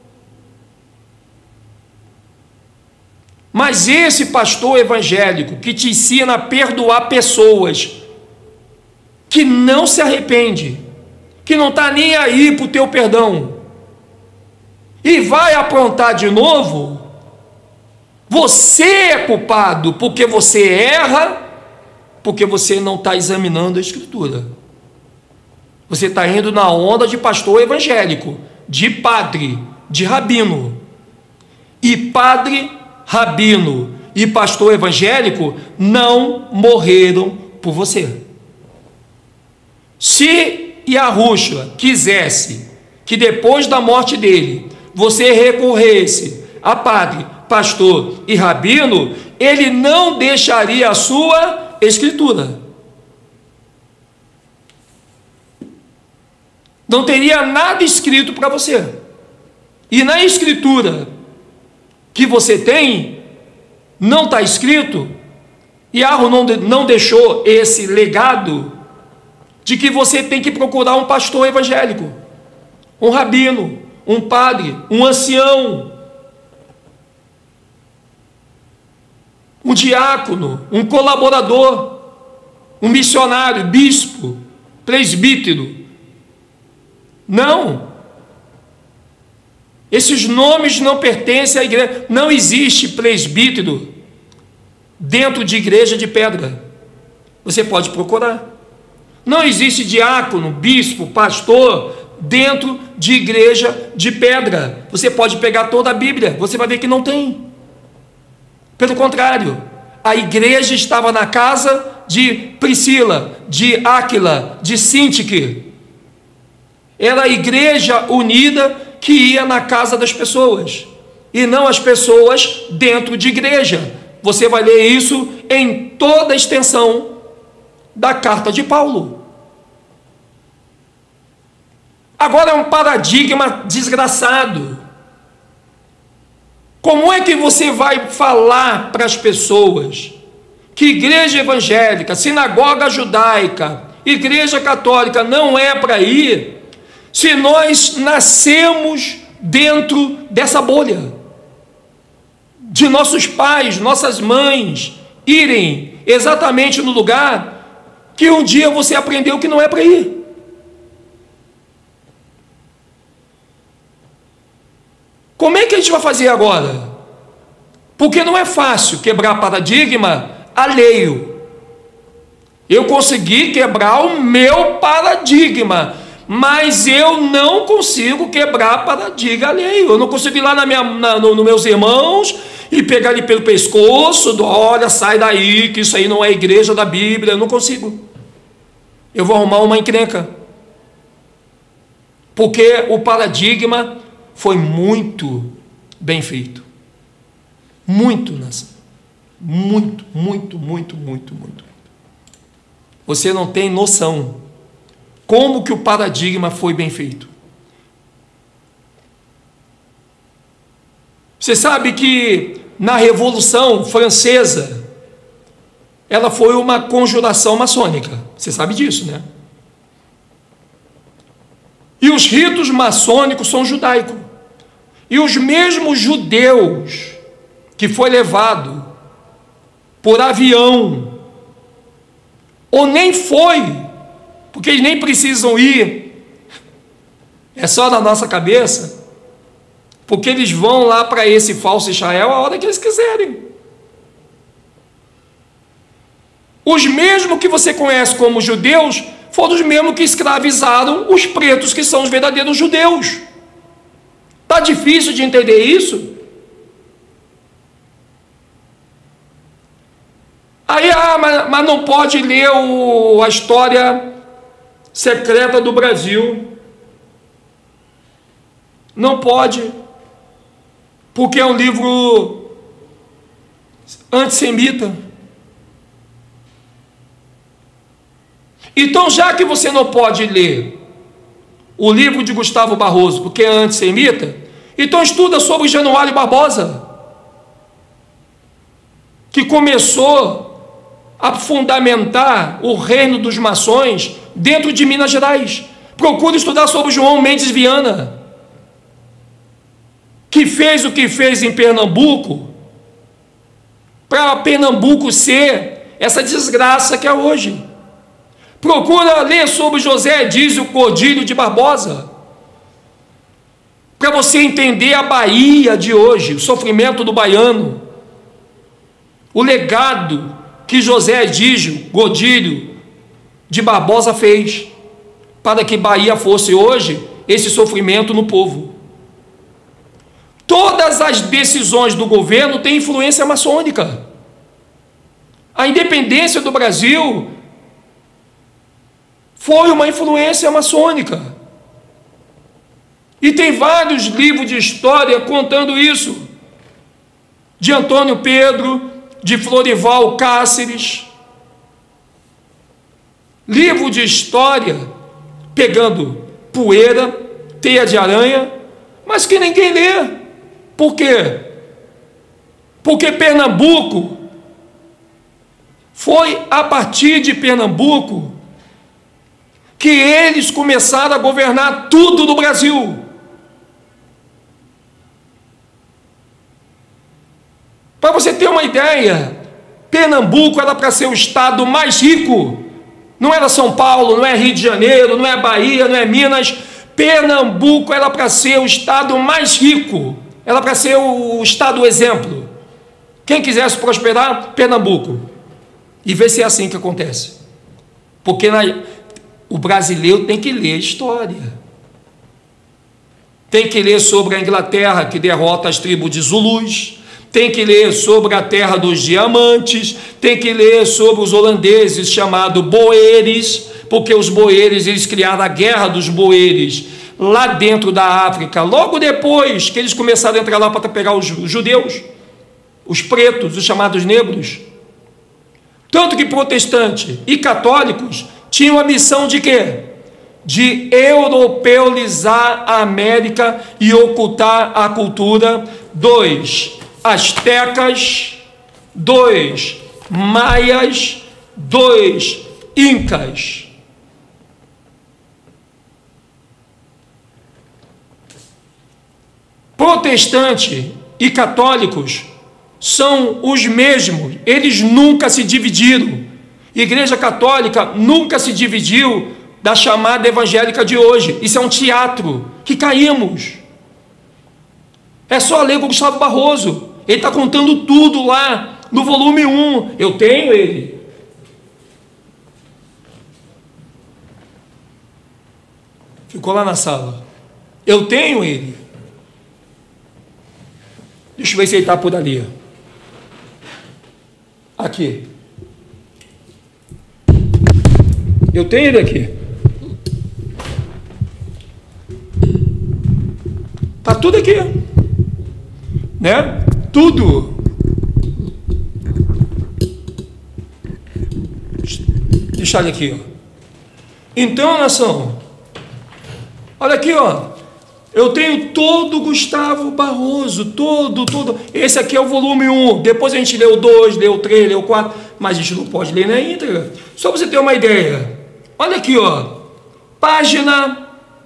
Mas esse pastor evangélico que te ensina a perdoar pessoas que não se arrepende, que não está nem aí para o teu perdão, e vai aprontar de novo, você é culpado, porque você erra, porque você não está examinando a Escritura. Você está indo na onda de pastor evangélico, de padre, de rabino. E padre, rabino e pastor evangélico não morreram por você. Se Yahushua quisesse que depois da morte dele você recorresse a padre, pastor e rabino, ele não deixaria a sua Escritura. Não teria nada escrito para você. E na Escritura que você tem, não está escrito, Yahweh não deixou esse legado de que você tem que procurar um pastor evangélico, um rabino, um padre, um ancião, um diácono, um colaborador, um missionário, bispo, presbítero. Não. Esses nomes não pertencem à igreja. Não existe presbítero dentro de igreja de pedra. Você pode procurar. Não existe diácono, bispo, pastor dentro de igreja de pedra. Você pode pegar toda a Bíblia, você vai ver que não tem. Pelo contrário, a igreja estava na casa de Priscila, de Áquila, de Síntique. Era a igreja unida que ia na casa das pessoas, e não as pessoas dentro de igreja. Você vai ler isso em toda a extensão da carta de Paulo. Agora é um paradigma desgraçado. Como é que você vai falar para as pessoas que igreja evangélica, sinagoga judaica, igreja católica não é para ir, se nós nascemos dentro dessa bolha, de nossos pais, nossas mães irem exatamente no lugar que um dia você aprendeu que não é para ir? Como é que a gente vai fazer agora? Porque não é fácil quebrar paradigma alheio. Eu consegui quebrar o meu paradigma, mas eu não consigo quebrar paradigma alheio. Eu não consigo ir lá nos meus irmãos e pegar ele pelo pescoço, olha, sai daí, que isso aí não é igreja da Bíblia. Eu não consigo. Eu vou arrumar uma encrenca. Porque o paradigma foi muito bem feito. Muito, nação. Muito. Você não tem noção como que o paradigma foi bem feito. Você sabe que na Revolução Francesa ela foi uma conjuração maçônica. Você sabe disso, né? E os ritos maçônicos são judaicos. E os mesmos judeus que foi levado por avião, ou nem foi, porque eles nem precisam ir, é só na nossa cabeça, porque eles vão lá para esse falso Israel a hora que eles quiserem. Os mesmos que você conhece como judeus foram os mesmos que escravizaram os pretos, que são os verdadeiros judeus. Está difícil de entender isso? Aí, mas não pode ler a história secreta do Brasil. Não pode, porque é um livro antissemita. Então, já que você não pode ler o livro de Gustavo Barroso, porque é antissemita, então estuda sobre Januário Barbosa, que começou a fundamentar o reino dos maçons dentro de Minas Gerais. Procure estudar sobre João Mendes Viana, que fez o que fez em Pernambuco, para Pernambuco ser essa desgraça que é hoje. Procura ler sobre José Edísio Cordilho de Barbosa, para você entender a Bahia de hoje, o sofrimento do baiano, o legado que José Edísio Cordilho de Barbosa fez, para que Bahia fosse hoje esse sofrimento no povo. Todas as decisões do governo têm influência maçônica. A independência do Brasil foi uma influência maçônica. E tem vários livros de história contando isso. De Antônio Pedro, de Florival Cáceres. Livro de história pegando poeira, teia de aranha, mas que ninguém lê. Por quê? Porque Pernambuco, foi a partir de Pernambuco que eles começaram a governar tudo no Brasil. Para você ter uma ideia, Pernambuco era para ser o estado mais rico. Não era São Paulo, não é Rio de Janeiro, não é Bahia, não é Minas. Pernambuco era para ser o estado mais rico. Era para ser o estado exemplo. Quem quisesse prosperar, Pernambuco. E vê se é assim que acontece. Porque o brasileiro tem que ler história. Tem que ler sobre a Inglaterra, que derrota as tribos de Zulus. tem que ler sobre a terra dos diamantes, tem que ler sobre os holandeses chamados boeres, porque os boeres, eles criaram a guerra dos boeres lá dentro da África, logo depois que eles começaram a entrar lá para pegar os judeus, os pretos, os chamados negros. Tanto que protestantes e católicos tinham a missão de quê? De europeizar a América e ocultar a cultura dos astecas, dos maias, dos incas. Protestante e católicos são os mesmos, eles nunca se dividiram. Igreja Católica nunca se dividiu da chamada evangélica de hoje. Isso é um teatro que caímos. É só ler com Gustavo Barroso, ele está contando tudo lá no volume 1. Eu tenho ele. Ficou lá na sala. Eu tenho ele. Deixa eu ver se ele está por ali. Aqui. Eu tenho ele aqui. Está tudo aqui. Né? Tudo. Deixa ele aqui, ó. Então, nação, olha aqui, ó. Eu tenho todo Gustavo Barroso, todo. Esse aqui é o volume 1. Depois a gente lê o 2, lê o 3, lê o 4, mas a gente não pode ler na íntegra. Só para você ter uma ideia. Olha aqui, ó. Página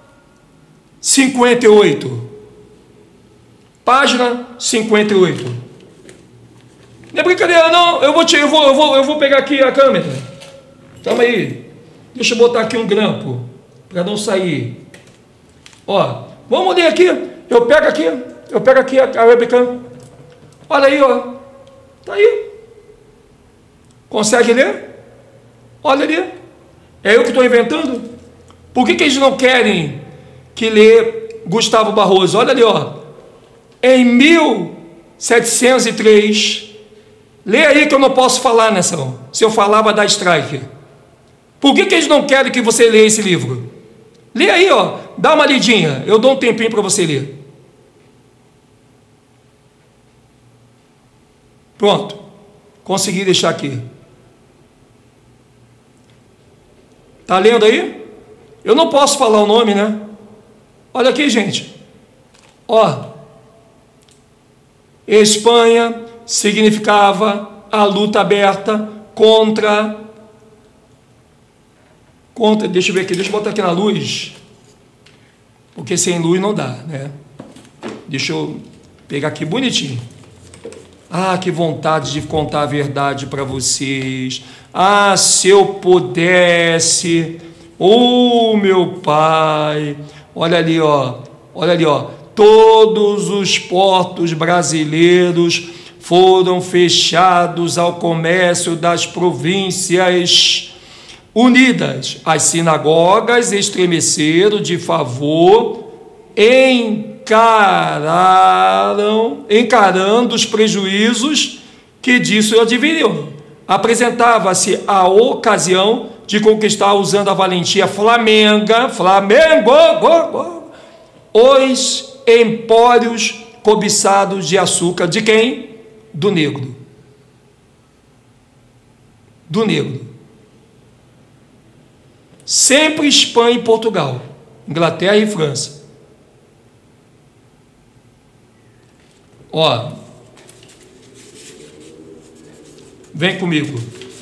58. Página 58. Não é brincadeira, não. Eu vou pegar aqui a câmera. Toma aí. Deixa eu botar aqui um grampo para não sair. Ó, vamos ler aqui. Eu pego aqui a webcam. Olha aí, ó. Tá aí. Consegue ler? Olha ali. É eu que estou inventando? Por que eles não querem que lê Gustavo Barroso? Olha ali, ó. Em 1703, lê aí que eu não posso falar, nação. Se eu falar, vai dar strike. Por que eles não querem que você leia esse livro? Lê aí, ó. Dá uma lidinha. Eu dou um tempinho para você ler. Pronto. Consegui deixar aqui. Tá lendo aí? Eu não posso falar o nome, né? Olha aqui, gente. Ó. Espanha significava a luta aberta contra, deixa eu ver aqui, deixa eu botar aqui na luz, porque sem luz não dá, né? Deixa eu pegar aqui bonitinho. Ah, que vontade de contar a verdade para vocês. Ah, se eu pudesse. Oh, meu pai. Olha ali, ó. Olha ali, ó. Todos os portos brasileiros foram fechados ao comércio das províncias unidas. As sinagogas estremeceram de favor, encarando os prejuízos que disso adviriam. Apresentava-se a ocasião de conquistar, usando a valentia Flamengo, os empórios cobiçados de açúcar. De quem? Do negro. Do negro. Sempre Espanha e Portugal, Inglaterra e França. Ó, vem comigo.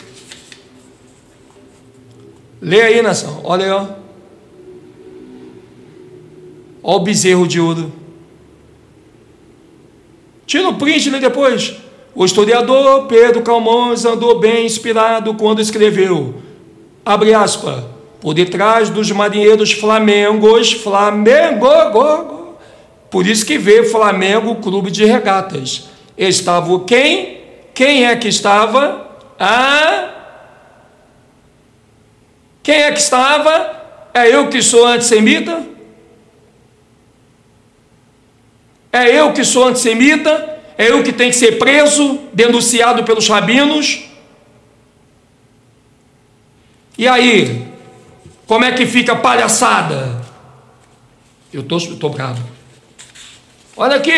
Lê aí, nação. Olha aí, ó. Olha o bezerro de ouro. Tira o print, lê depois. O historiador Pedro Calmons andou bem inspirado quando escreveu, abre aspas, por detrás dos marinheiros flamengos, por isso que vê Flamengo Clube de Regatas. Estava quem? Quem é que estava? Quem é que estava? É eu que sou antissemita? É eu que sou antissemita? É eu que tenho que ser preso, denunciado pelos rabinos? E aí? Como é que fica a palhaçada? Eu tô bravo. Olha aqui.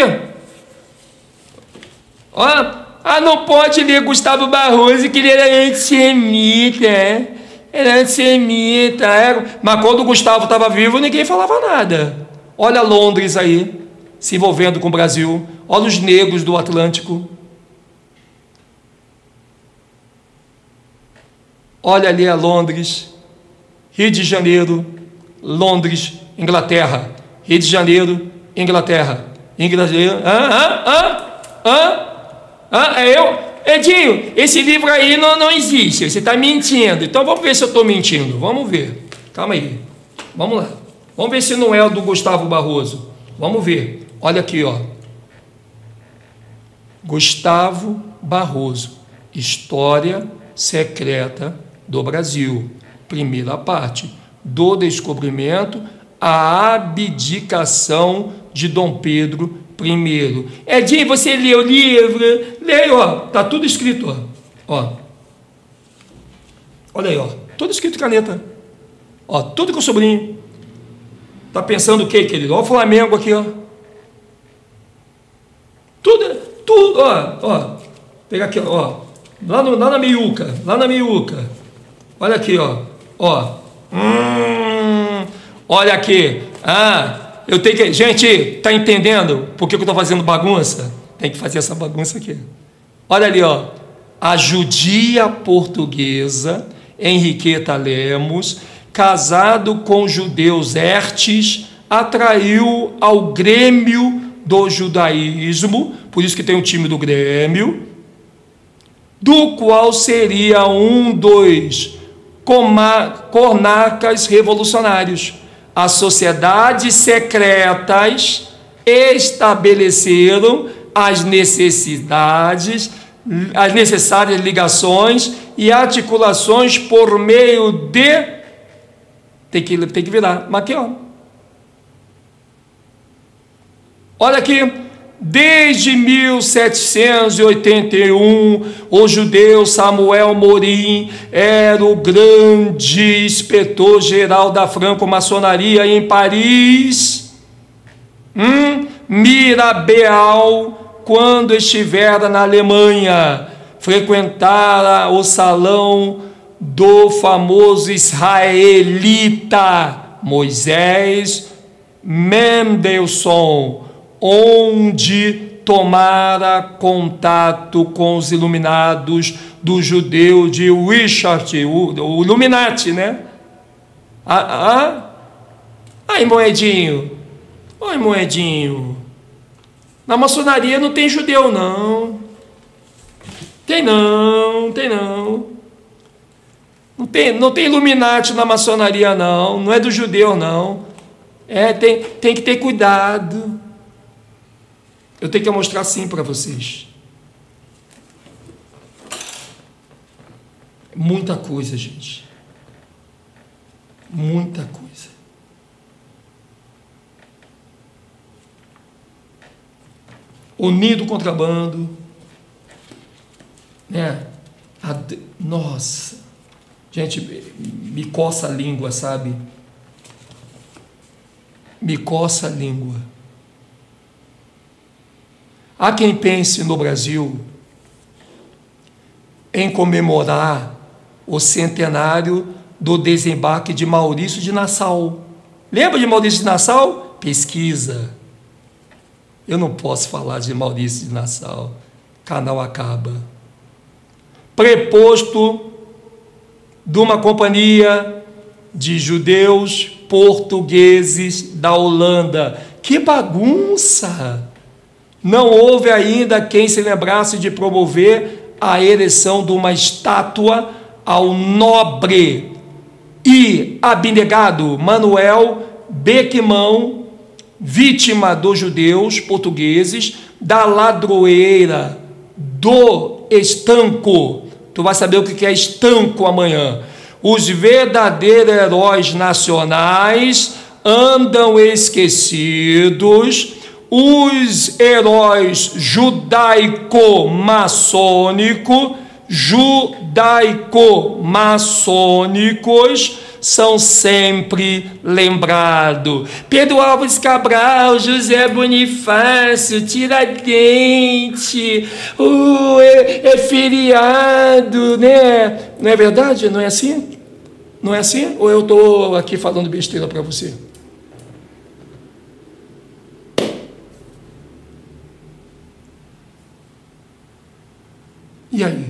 Olha. Ah, não pode ler Gustavo Barroso, que ele era antissemita. Era antissemita. Mas quando o Gustavo estava vivo, ninguém falava nada. Olha Londres aí, se envolvendo com o Brasil. Olha os negros do Atlântico. Olha ali a Londres, Rio de Janeiro, Londres, Inglaterra. Rio de Janeiro, Inglaterra. É eu? Edinho, esse livro aí não existe, você está mentindo. Então vamos ver se eu estou mentindo. Vamos ver. Calma aí. Vamos lá. Vamos ver se não é o do Gustavo Barroso. Vamos ver. Olha aqui, ó. Gustavo Barroso. História secreta do Brasil. Primeira parte. Do descobrimento à abdicação de Dom Pedro I. Edinho, você leu o livro? Leio, ó. Tá tudo escrito, ó. Olha aí, ó. Tudo escrito em caneta. Ó, tudo com o sobrinho. Tá pensando o quê, querido? Olha o Flamengo aqui, ó. Tudo, ó. Pega aqui, ó. Lá na meiuca. Olha aqui, ó. Olha aqui. Eu tenho que... Gente, tá entendendo por que eu estou fazendo bagunça? Tem que fazer essa bagunça aqui. Olha ali, ó. A judia portuguesa, Henriqueta Lemos, casado com judeus Ertes, atraiu ao Grêmio do judaísmo, por isso que tem o time do Grêmio, do qual seria um dos cornacas revolucionários. As sociedades secretas estabeleceram as necessárias ligações e articulações por meio de... Tem que virar. Mas aqui, ó. Olha aqui. Desde 1781, o judeu Samuel Morim era o grande inspetor-geral da franco-maçonaria em Paris. Mirabeau, quando estivera na Alemanha, frequentara o salão do famoso israelita Moisés Mendelssohn, onde tomara contato com os iluminados do judeu de Wishart, o Illuminati, né? Aí, Moedinho. Oi, Moedinho. Na maçonaria não tem judeu, não. Tem não. Não tem Illuminati na maçonaria, não. Não é do judeu, não. Tem que ter cuidado. Eu tenho que mostrar sim para vocês. Muita coisa, gente. Muita coisa. Unido o contrabando. Né? Nossa. Gente, me coça a língua, sabe? Me coça a língua. Há quem pense no Brasil em comemorar o centenário do desembarque de Maurício de Nassau. Lembra de Maurício de Nassau? Pesquisa. Eu não posso falar de Maurício de Nassau. Canal acaba. Preposto de uma companhia de judeus portugueses da Holanda. Que bagunça! Não houve ainda quem se lembrasse de promover a ereção de uma estátua ao nobre e abnegado Manuel Beckmann, vítima dos judeus portugueses da ladroeira do estanco. Tu vai saber o que é estanco amanhã. Os verdadeiros heróis nacionais andam esquecidos. os heróis judaico-maçônicos são sempre lembrados. Pedro Álvares Cabral, José Bonifácio, Tiradentes, é feriado, né? Não é verdade? Não é assim? Não é assim? Ou eu estou aqui falando besteira para você? E aí?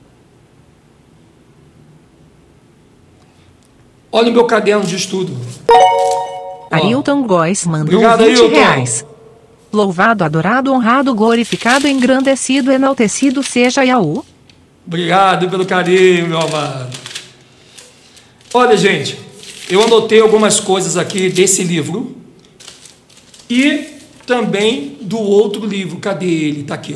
Olha o meu caderno de estudo. Ailton Góes mandou Obrigado, 20 Ailton. reais. Louvado, adorado, honrado, glorificado, engrandecido, enaltecido seja Yahweh. Obrigado pelo carinho, meu amado. Olha, gente, eu anotei algumas coisas aqui desse livro e também do outro livro. Cadê ele? Está aqui, ó.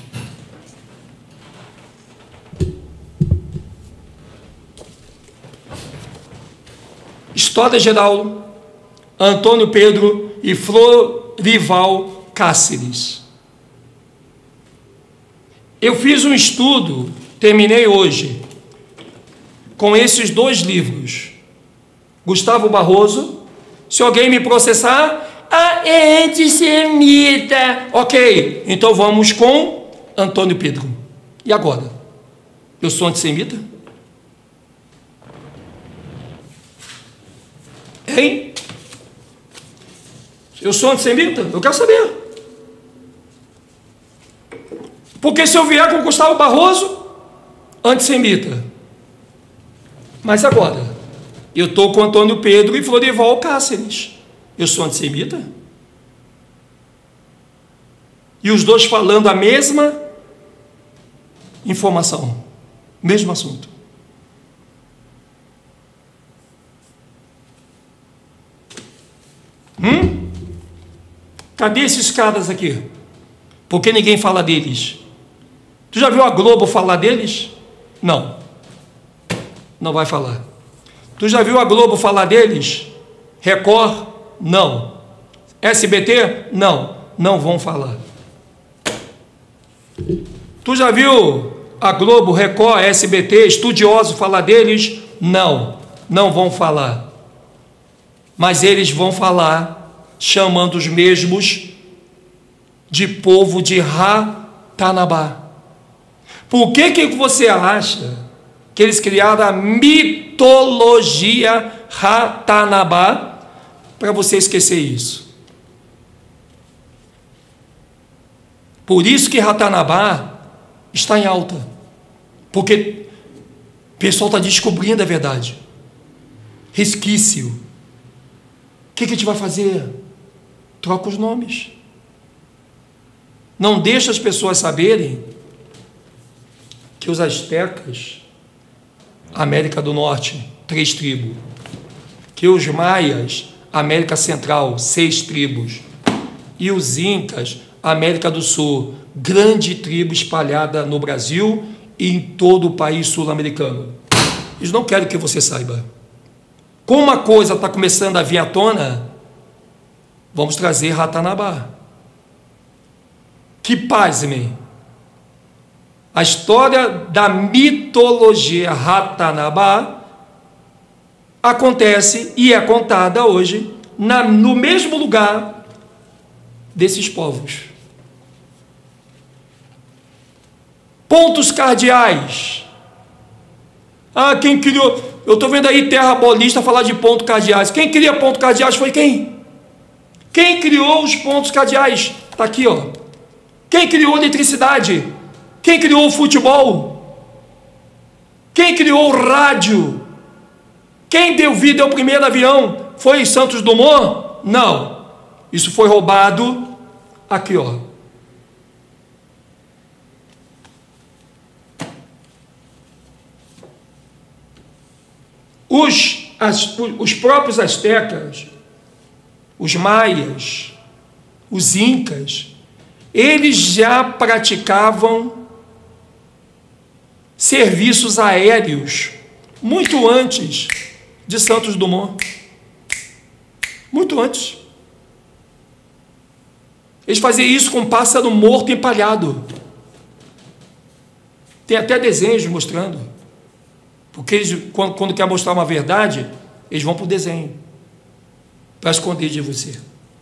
História Geral, Antônio Pedro e Florival Cáceres. Eu fiz um estudo, terminei hoje, com esses dois livros. Gustavo Barroso, se alguém me processar, é antissemita. Ok, então vamos com Antônio Pedro. E agora? Eu sou antissemita? Hein? Eu sou antissemita? Eu quero saber. Porque se eu vier com Gustavo Barroso, antissemita. Mas agora, eu estou com Antônio Pedro e Florival Cáceres. Eu sou antissemita? E os dois falando a mesma informação, mesmo assunto. Cadê esses caras aqui? Por que ninguém fala deles? Tu já viu a Globo falar deles? Não. Não vai falar. Tu já viu a Globo falar deles? Record? Não. SBT? Não. Não vão falar. Tu já viu a Globo, Record, SBT, estudiosos falar deles? Não. Não vão falar. Mas eles vão falar chamando os mesmos de povo de Ratanabá. Por que você acha que eles criaram a mitologia Ratanabá para você esquecer isso? Por isso que Ratanabá está em alta, porque o pessoal está descobrindo a verdade. Resquício. O que a gente vai fazer? Troca os nomes. Não deixa as pessoas saberem que os astecas, América do Norte, 3 tribos, que os maias, América Central, 6 tribos, e os incas, América do Sul, grande tribo espalhada no Brasil e em todo o país sul-americano. Eles não querem que você saiba. Como uma coisa está começando a vir à tona, vamos trazer Ratanabá. Que pasmem, a história da mitologia Ratanabá acontece e é contada hoje no mesmo lugar desses povos. Pontos cardeais. Quem criou? Eu estou vendo aí terrabolista falar de pontos cardeais. Quem cria pontos cardeais foi quem? Quem criou os pontos cardeais? Está aqui, ó. Quem criou a eletricidade? Quem criou o futebol? Quem criou o rádio? Quem deu vida ao primeiro avião? Foi Santos Dumont? Não. Isso foi roubado aqui, ó. Os próprios astecas, os maias, os incas, eles já praticavam serviços aéreos muito antes de Santos Dumont. Muito antes. Eles faziam isso com um pássaro morto empalhado. Tem até desenhos mostrando. Porque eles, quando quer mostrar uma verdade, eles vão para o desenho, para esconder de você.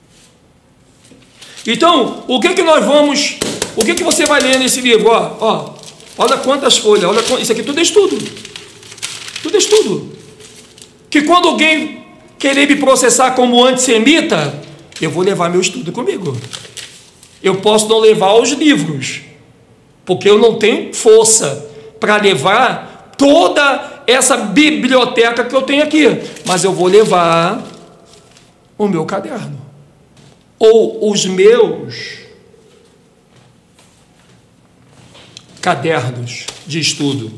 Então, o que você vai ler nesse livro? Olha quantas folhas, isso aqui tudo é estudo. Tudo é estudo. Que quando alguém querer me processar como antissemita, eu vou levar meu estudo comigo. Eu posso não levar os livros, porque eu não tenho força para levar toda essa biblioteca que eu tenho aqui, mas eu vou levar o meu caderno, ou os meus cadernos de estudo.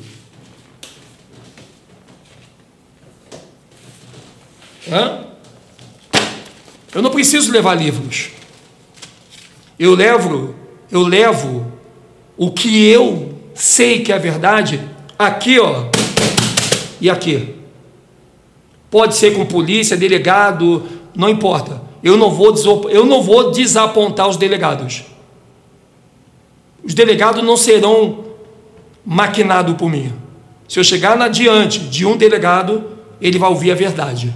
Eu não preciso levar livros. Eu levo o que eu sei que é verdade aqui, e aqui. Pode ser com polícia, delegado, não importa. Eu não vou desapontar os delegados. Os delegados não serão maquinados por mim. Se eu chegar diante de um delegado, ele vai ouvir a verdade.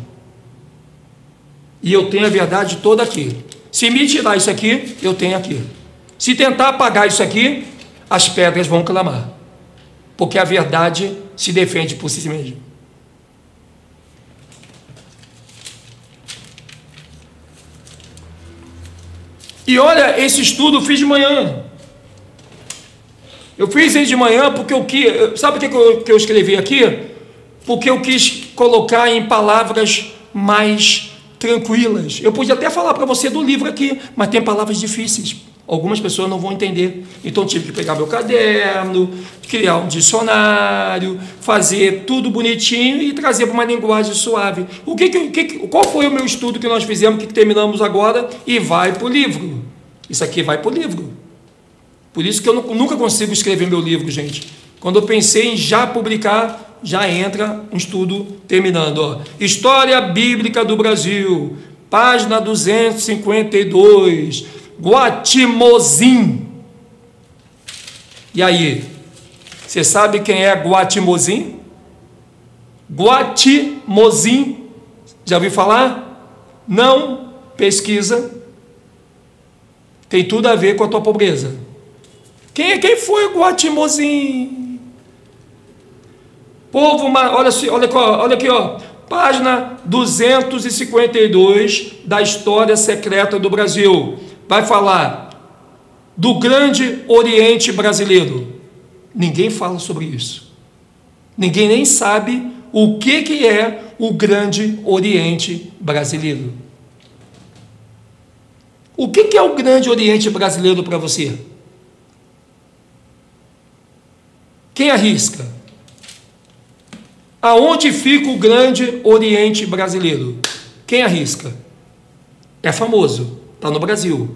E eu tenho a verdade toda aqui. Se me tirar isso aqui, eu tenho aqui. Se tentar apagar isso aqui, as pedras vão clamar. Porque a verdade se defende por si mesma. E olha, esse estudo eu fiz de manhã. Eu fiz ele de manhã porque sabe o que eu escrevi aqui? Porque eu quis colocar em palavras mais tranquilas. Eu podia até falar para você do livro aqui, mas tem palavras difíceis. Algumas pessoas não vão entender. Então tive que pegar meu caderno, criar um dicionário, fazer tudo bonitinho e trazer para uma linguagem suave. Qual foi o meu estudo que nós fizemos, que terminamos agora, e vai para o livro? Isso aqui vai para o livro. Por isso que eu nunca consigo escrever meu livro, gente. Quando eu pensei em já publicar, já entra um estudo terminando. História Bíblica do Brasil, página 252, Guatimozin. E aí, você sabe quem é Guatimozin? Guatimozin, já ouviu falar? Não, pesquisa. Tem tudo a ver com a tua pobreza. Quem foi o Guatimozin? Povo, olha aqui, página 252 da História Secreta do Brasil. Vai falar do Grande Oriente Brasileiro. Ninguém fala sobre isso. Ninguém nem sabe o que é o Grande Oriente Brasileiro. O que é o Grande Oriente Brasileiro para você? Quem arrisca? Aonde fica o Grande Oriente Brasileiro? Quem arrisca? É famoso, está no Brasil.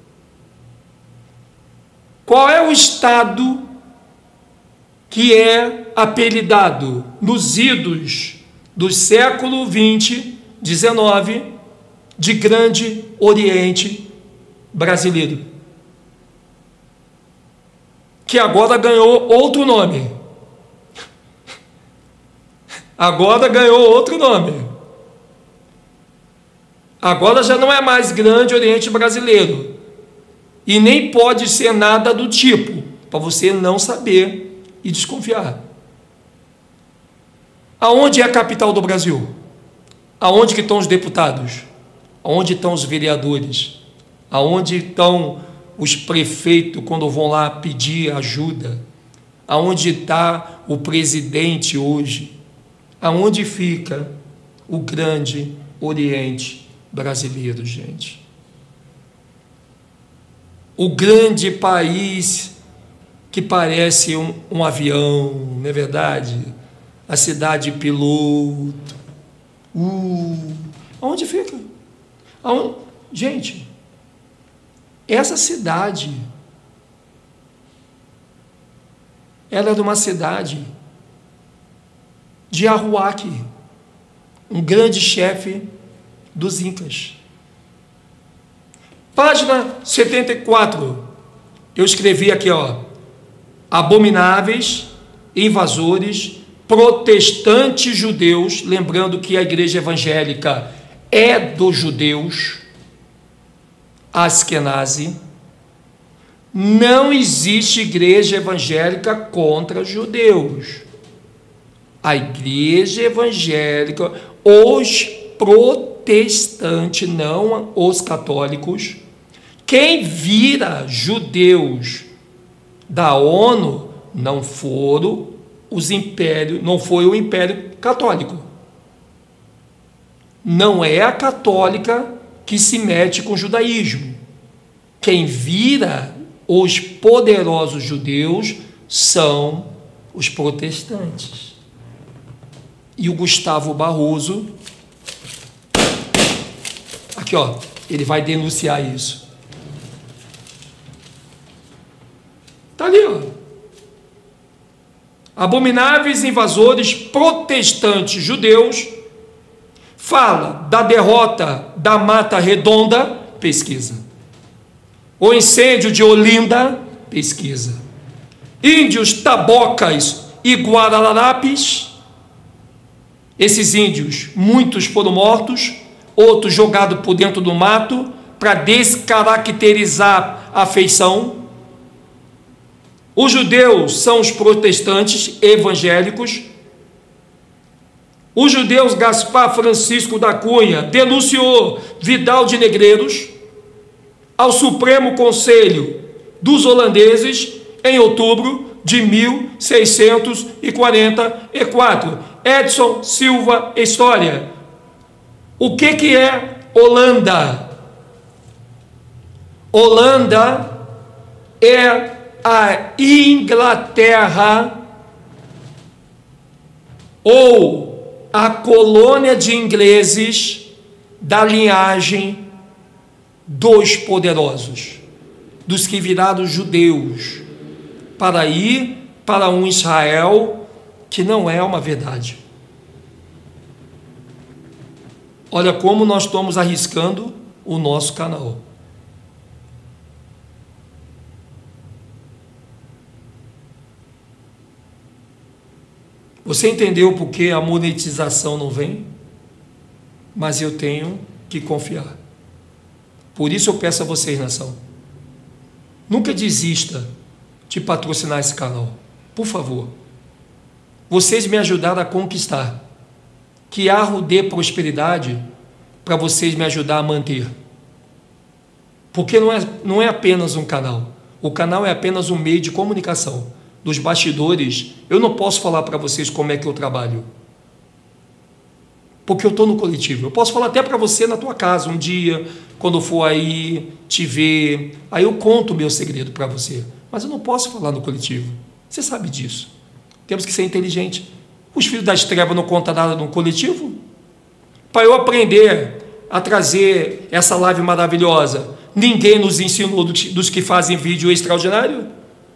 Qual é o estado que é apelidado nos idos do século XX, XIX, de Grande Oriente Brasileiro? Que agora ganhou outro nome. Agora ganhou outro nome. Agora já não é mais Grande Oriente Brasileiro. E nem pode ser nada do tipo, para você não saber e desconfiar. Aonde é a capital do Brasil? Aonde que estão os deputados? Aonde estão os vereadores? Aonde estão os prefeitos quando vão lá pedir ajuda? Aonde está o presidente hoje? Aonde fica o Grande Oriente Brasileiro, gente? O grande país que parece um avião, não é verdade? A cidade piloto. Aonde fica? Gente, essa cidade, ela é de uma cidade de Aruaque, um grande chefe dos Incas. Página 74. Eu escrevi aqui, ó, abomináveis, invasores, protestantes judeus, lembrando que a igreja evangélica é dos judeus, Askenazi. Não existe igreja evangélica contra judeus. A igreja evangélica, os protestantes, não os católicos, quem vira judeus da ONU não foram os impérios, não foi o Império Católico. Não é a católica que se mete com o judaísmo. Quem vira os poderosos judeus são os protestantes. E o Gustavo Barroso, aqui ó, ele vai denunciar isso. Está ali, ó. Abomináveis invasores protestantes judeus, fala da derrota da Mata Redonda, pesquisa. O incêndio de Olinda, pesquisa. Índios tabocas e guararapes, esses índios, muitos foram mortos, outros jogados por dentro do mato, para descaracterizar a feição. Os judeus são os protestantes evangélicos. Os judeus Gaspar Francisco da Cunha denunciou Vidal de Negreiros ao Supremo Conselho dos Holandeses em outubro de 1644. Edson Silva, História. O que é Holanda? Holanda é a Inglaterra ou a colônia de ingleses da linhagem dos poderosos, dos que viraram judeus, para ir para um Israel que não é uma verdade. Olha como nós estamos arriscando o nosso canal. Você entendeu por que a monetização não vem? Mas eu tenho que confiar. Por isso eu peço a vocês, nação, nunca desista de patrocinar esse canal. Por favor. Vocês me ajudaram a conquistar. Que arro dê prosperidade para vocês me ajudar a manter. Porque não é apenas um canal. O canal é apenas um meio de comunicação. Dos bastidores, eu não posso falar para vocês como é que eu trabalho. Porque eu estou no coletivo. Eu posso falar até para você na tua casa, um dia, quando eu for aí te ver. Aí eu conto o meu segredo para você. Mas eu não posso falar no coletivo. Você sabe disso. Temos que ser inteligentes. Os filhos das trevas não contam nada no coletivo? Para eu aprender a trazer essa live maravilhosa, ninguém nos ensinou dos que fazem vídeo extraordinário?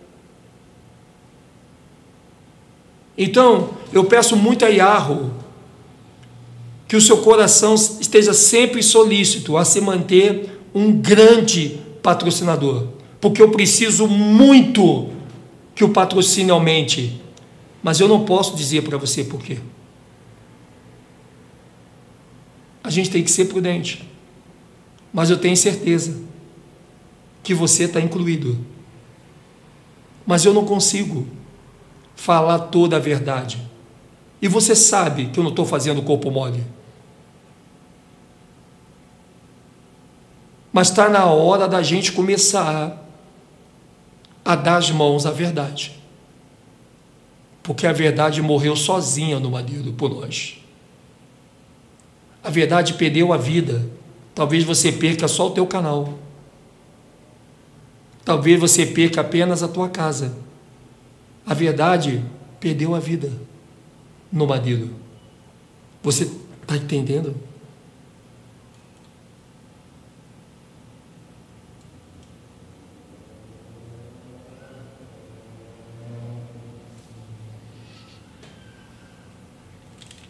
Então, eu peço muito a Yahoo que o seu coração esteja sempre solícito a se manter um grande patrocinador, porque eu preciso muito que o patrocínio aumente, mas eu não posso dizer para você por quê. A gente tem que ser prudente, mas eu tenho certeza que você está incluído, mas eu não consigo falar toda a verdade, e você sabe que eu não estou fazendo corpo mole, mas está na hora da gente começar a dar as mãos à verdade, porque a verdade morreu sozinha no madeiro por nós. A verdade perdeu a vida. Talvez você perca só o teu canal, talvez você perca apenas a tua casa. A verdade perdeu a vida no madeiro. Você está entendendo?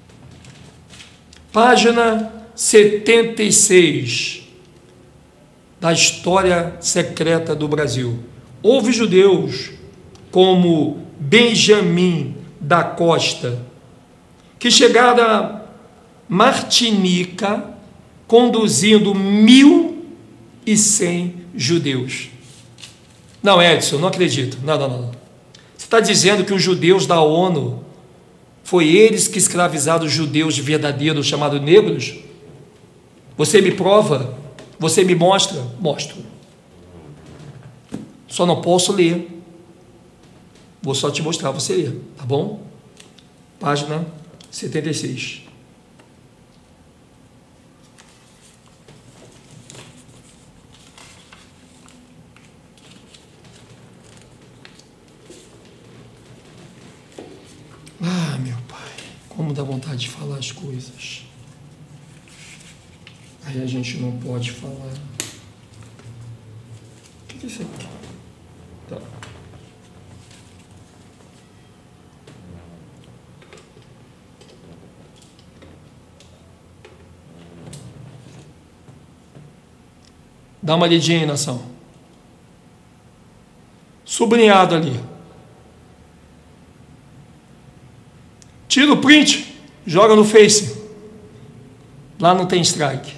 Página 76. da história secreta do Brasil. Houve judeus como Benjamin da Costa, que chegaram a Martinica conduzindo 1.100 judeus. Não, Edson, não acredito. Não. Você está dizendo que os judeus da ONU, foi eles que escravizaram os judeus verdadeiros, chamados negros? Você me prova? Você me mostra? Mostro. Só não posso ler. Vou só te mostrar, você ler, tá bom? Página 76. Ah, meu pai, como dá vontade de falar as coisas. Aí a gente não pode falar. O que é isso aqui? Tá. Dá uma lidinha aí, nação. Sublinhado ali. Tira o print, joga no Face. Lá não tem strike.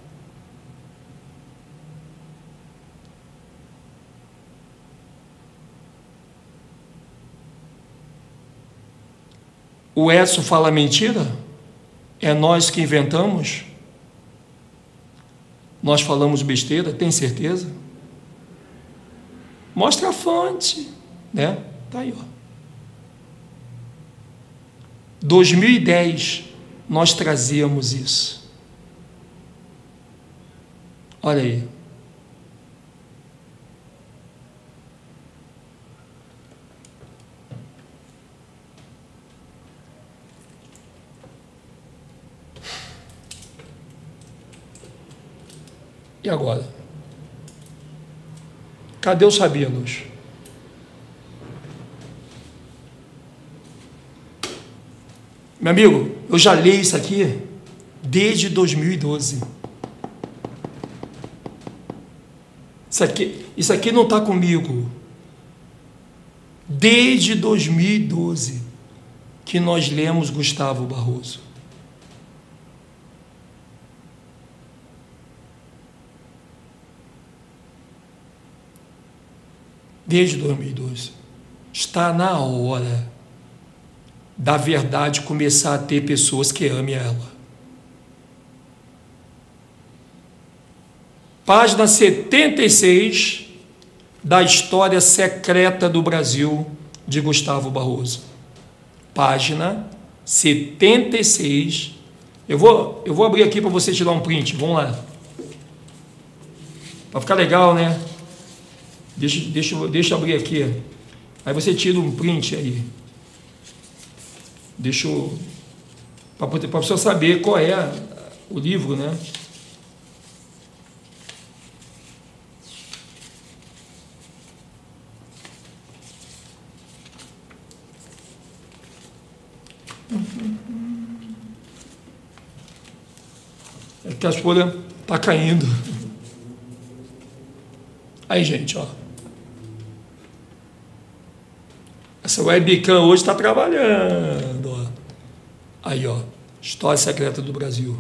O Edson fala mentira? É nós que inventamos? Nós falamos besteira? Tem certeza? Mostra a fonte, né? Tá aí, ó. 2010 nós trazíamos isso. Olha aí. E agora? Cadê os rabinos? Meu amigo, eu já leio isso aqui desde 2012. Isso aqui não está comigo. Desde 2012 que nós lemos Gustavo Barroso. Desde 2012. Está na hora da verdade começar a ter pessoas que amem ela. Página 76 da História Secreta do Brasil, de Gustavo Barroso. Página 76. Eu vou abrir aqui para você tirar um print. Vamos lá. Para ficar legal, né? Deixa eu abrir aqui. Aí você tira um print aí. Deixa eu... Para a pessoa saber qual é o livro, né? É que a folha está caindo. Aí, gente, ó. Essa webcam hoje está trabalhando, ó. Aí, ó. História Secreta do Brasil.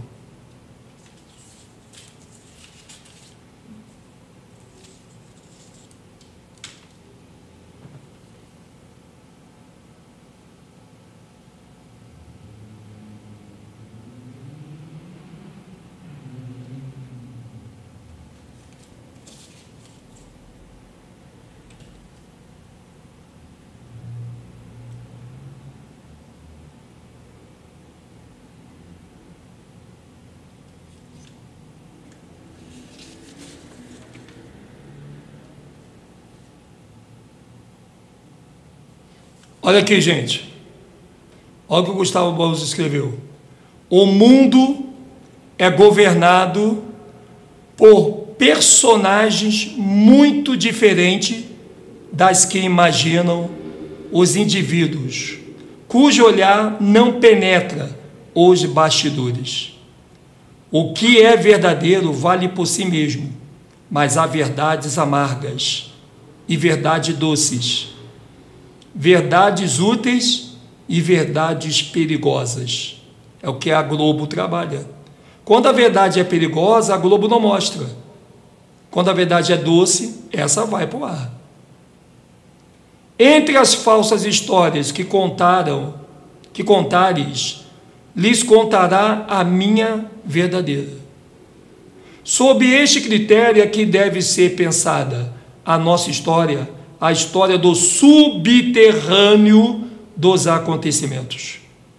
Olha aqui, gente. Olha o que o Gustavo Barroso escreveu. O mundo é governado por personagens muito diferentes das que imaginam os indivíduos, cujo olhar não penetra os bastidores. O que é verdadeiro vale por si mesmo. mas há verdades amargas e verdades doces, verdades úteis e verdades perigosas. É o que a Globo trabalha. Quando a verdade é perigosa, a Globo não mostra. Quando a verdade é doce, essa vai para o ar. Entre as falsas histórias que contares, lhes contará a minha verdadeira. Sob este critério é que deve ser pensada a nossa história, a história do subterrâneo dos acontecimentos.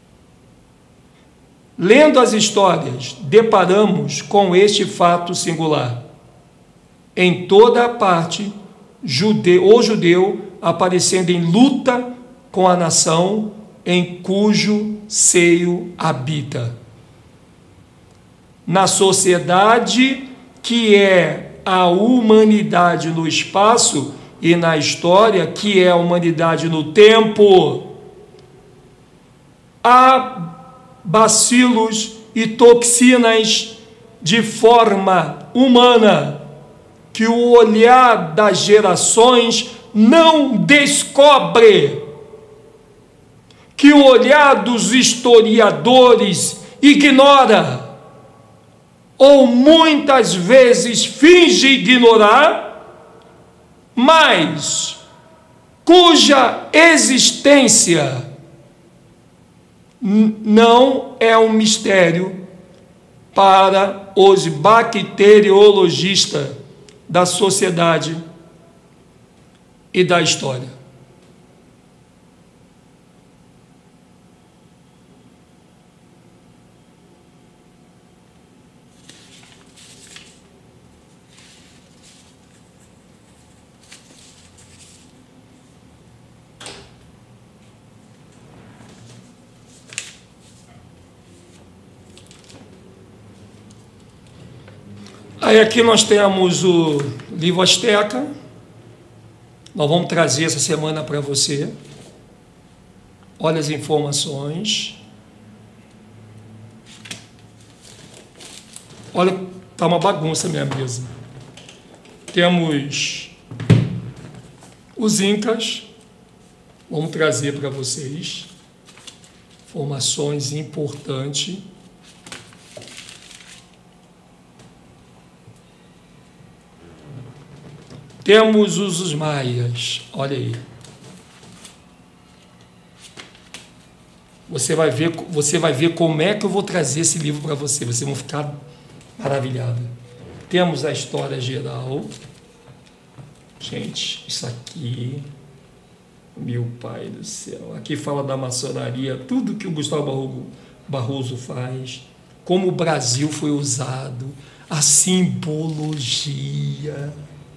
Lendo as histórias, deparamos com este fato singular. Em toda a parte, o judeu aparecendo em luta com a nação em cujo seio habita. Na sociedade que é a humanidade no espaço e na história que é a humanidade no tempo, há bacilos e toxinas de forma humana que o olhar das gerações não descobre, que o olhar dos historiadores ignora, ou muitas vezes finge ignorar, mas cuja existência não é um mistério para os bacteriologistas da sociedade e da história. Aí aqui nós temos o livro Azteca. Nós vamos trazer essa semana para você. Olha as informações. Olha, está uma bagunça a minha mesa. Temos os Incas. Vamos trazer para vocês informações importantes. Temos os maias, olha aí. Você vai ver como é que eu vou trazer esse livro para você. Vocês vão ficar maravilhados. Temos a história geral. Gente, isso aqui, meu pai do céu. Aqui fala da maçonaria, tudo que o Gustavo Barroso faz, como o Brasil foi usado, a simbologia.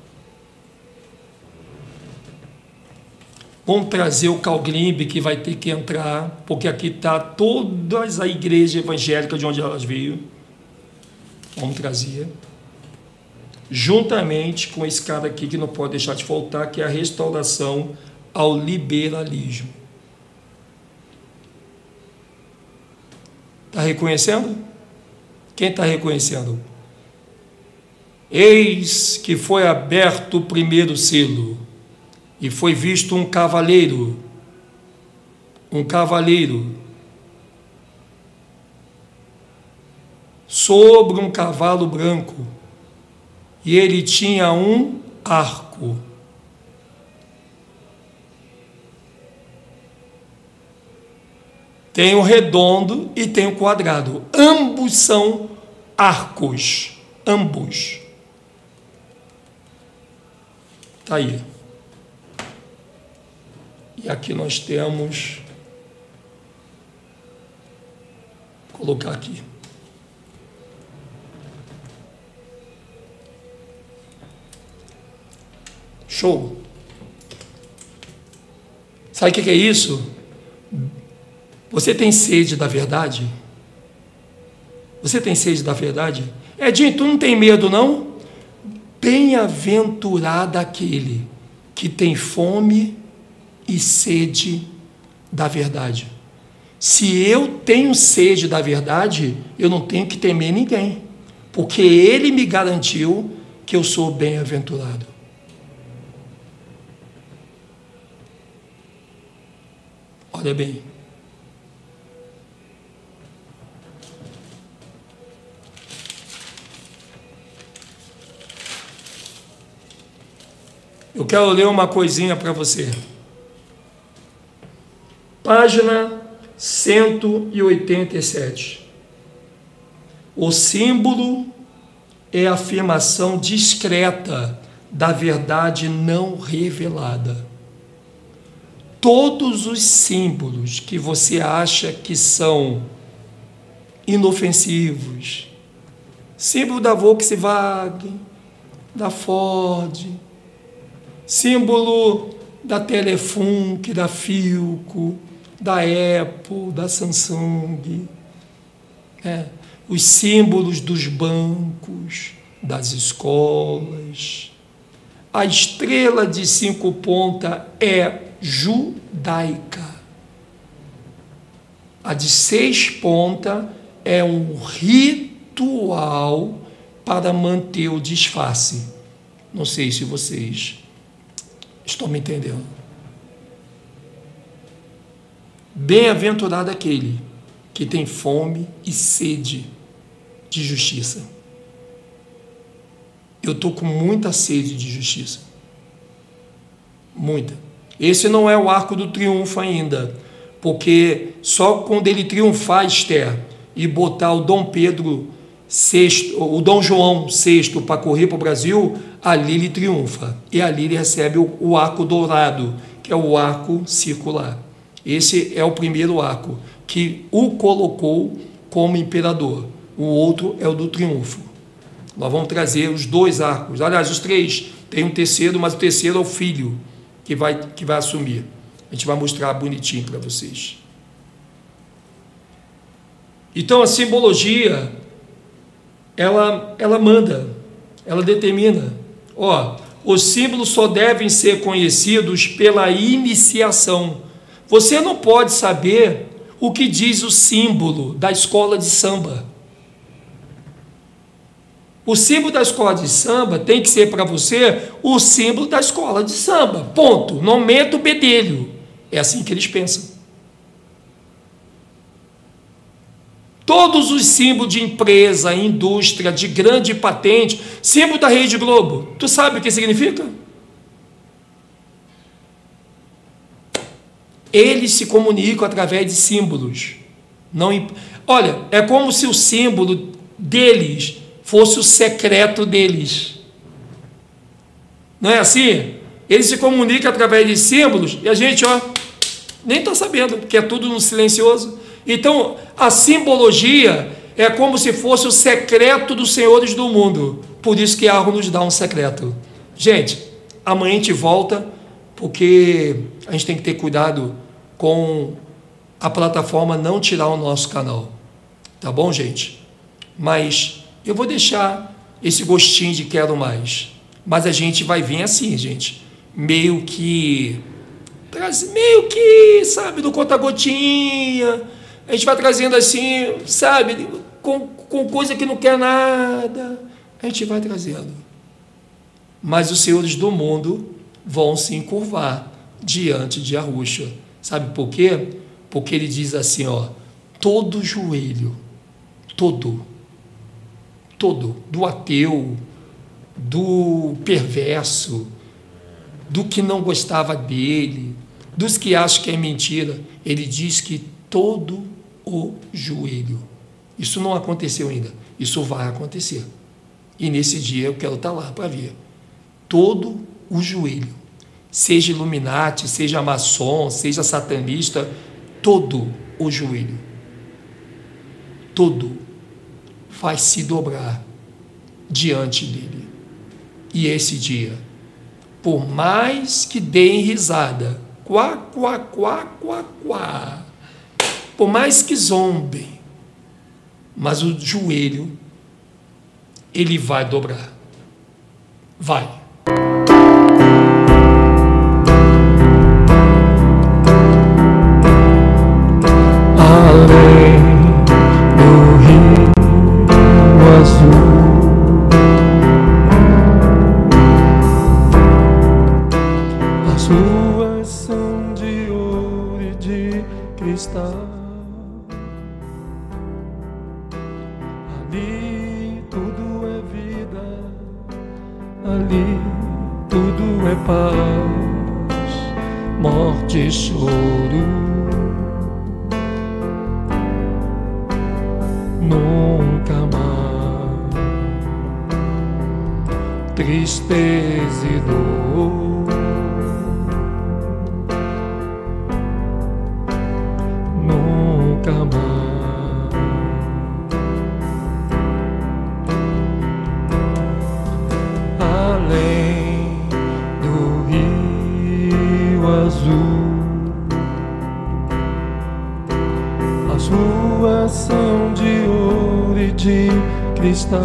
Vamos trazer o Carl Grimbe, que vai ter que entrar, porque aqui está todas a igreja evangélica de onde elas veio. Vamos trazer. Juntamente com esse cara aqui, que não pode deixar de faltar, que é a restauração ao liberalismo. Está reconhecendo? Quem está reconhecendo? Eis que foi aberto o primeiro selo. E foi visto um cavaleiro, sobre um cavalo branco, e ele tinha um arco. Tem o redondo e tem o quadrado. Ambos são arcos, ambos. Está aí. E aqui nós temos, vou colocar aqui. Show. Sabe o que é isso? Você tem sede da verdade? Você tem sede da verdade? Edinho, tu não tem medo, não? Bem-aventurado aquele que tem fome e sede da verdade. Se eu tenho sede da verdade, eu não tenho que temer ninguém, porque ele me garantiu que eu sou bem-aventurado. Olha bem. Eu quero ler uma coisinha para você. Página 187. O símbolo é a afirmação discreta da verdade não revelada. Todos os símbolos que você acha que são inofensivos, símbolo da Volkswagen, da Ford, símbolo da Telefunk, da Philco, da Apple, da Samsung, os símbolos dos bancos, das escolas. A estrela de 5 pontas é judaica. A de 6 pontas é um ritual para manter o disfarce. Não sei se vocês estão me entendendo. Bem-aventurado aquele que tem fome e sede de justiça. Eu estou com muita sede de justiça. Muita. Esse não é o arco do triunfo ainda, porque só quando ele triunfar, Esther, e botar o Dom Pedro VI, o Dom João VI para correr para o Brasil, ali ele triunfa. E ali ele recebe o arco dourado, que é o arco circular. Esse é o primeiro arco, que o colocou como imperador. O outro é o do triunfo. Nós vamos trazer os 2 arcos. Aliás, os 3. Tem um terceiro, mas o terceiro é o filho que vai assumir. A gente vai mostrar bonitinho para vocês. Então, a simbologia, ela manda, ela determina. Os símbolos só devem ser conhecidos pela iniciação. Você não pode saber o que diz o símbolo da escola de samba. O símbolo da escola de samba tem que ser para você o símbolo da escola de samba. Ponto. Não meta o bedelho. É assim que eles pensam. Todos os símbolos de empresa, indústria, de grande patente, símbolo da Rede Globo, tu sabe o que significa? Eles se comunicam através de símbolos. Olha, é como se o símbolo deles fosse o secreto deles. Não é assim? Eles se comunicam através de símbolos e a gente, nem está sabendo, porque é tudo no silencioso. Então, a simbologia é como se fosse o secreto dos senhores do mundo. Por isso que Arro nos dá um secreto. Gente, amanhã a gente volta, porque a gente tem que ter cuidado com a plataforma não tirar o nosso canal. Tá bom, gente? Mas eu vou deixar esse gostinho de quero mais. Mas a gente vai vir assim, gente. Meio que, sabe, do conta-gotinha. A gente vai trazendo assim, sabe, com coisa que não quer nada. A gente vai trazendo. Mas os senhores do mundo vão se encurvar diante de Arusha. Sabe por quê? Porque ele diz assim, todo joelho, todo, do ateu, do perverso, do que não gostava dele, dos que acham que é mentira, ele diz que todo o joelho. Isso não aconteceu ainda, isso vai acontecer. E nesse dia eu quero estar lá para ver. Todo o joelho, seja Illuminati, seja maçom, seja satanista, todo o joelho, todo vai se dobrar diante dele. E esse dia, por mais que deem risada, quá, quá, quá, quá, quá, por mais que zombem, mas o joelho, ele vai dobrar. Vai. Além do rio azul, Ali tudo é vida, ali tudo é paz, morte e choro. Nunca mais tristeza e dor. Nunca mais além do rio azul. As ruas são de ouro e de cristal.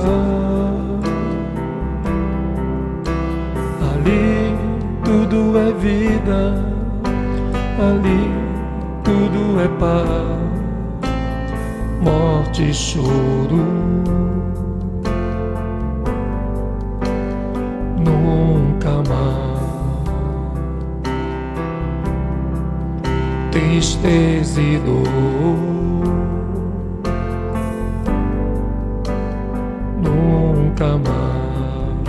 Ali tudo é vida, ali tudo é paz, morte e choro. Nunca mais tristeza e dor. Nunca mais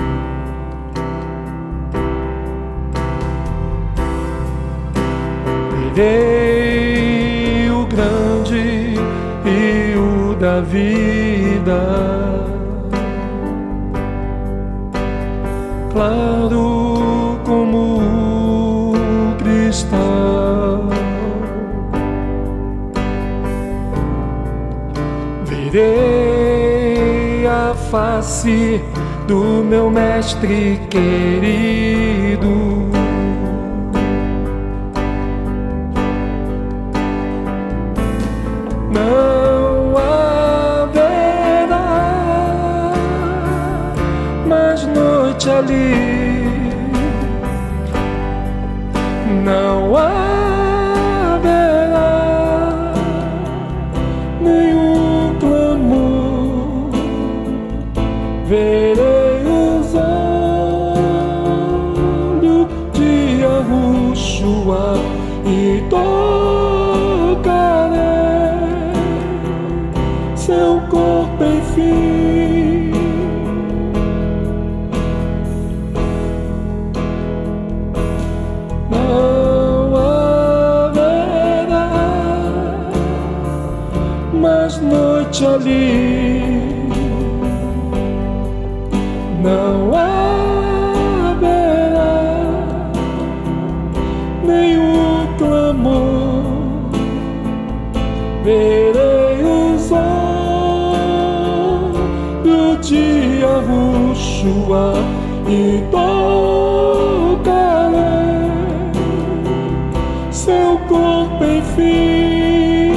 verei o grande rio da vida, claro como o cristal. Verei a face do meu mestre querido. Não haverá mais noite ali, não haverá nenhum clamor. Verei os olhos de Yahushua e tocarei seu corpo, enfim. Não haverá mais noite ali, não haverá nenhum clamor. Verei os olhos de Yahushua e tocarei seu corpo, enfim.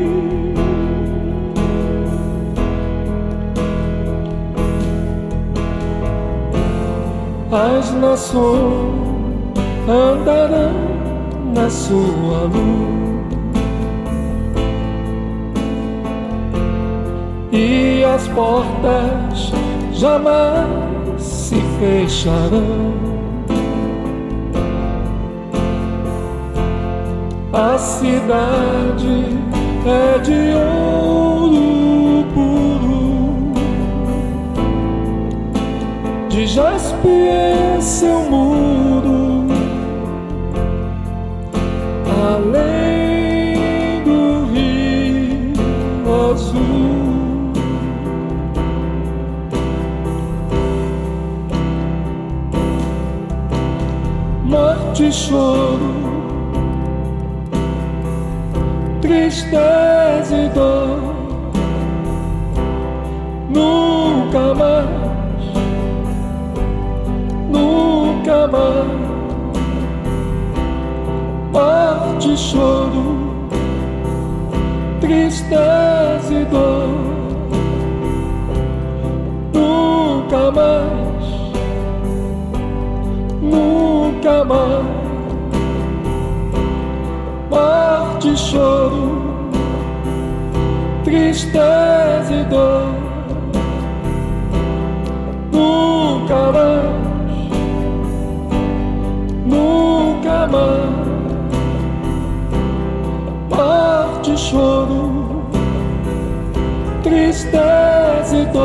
As nações andarão na sua luz e as portas jamais se fecharão. A cidade é de ouro puro, de jaspe é seu muro, além do rio azul. Morte e choro, tristeza e dor, nunca mais, nunca mais. Morte e choro, tristeza e dor, nunca mais, nunca mais. Morte e choro, tristeza e dor, nunca mais, nunca mais. Morte e choro, tristeza e dor.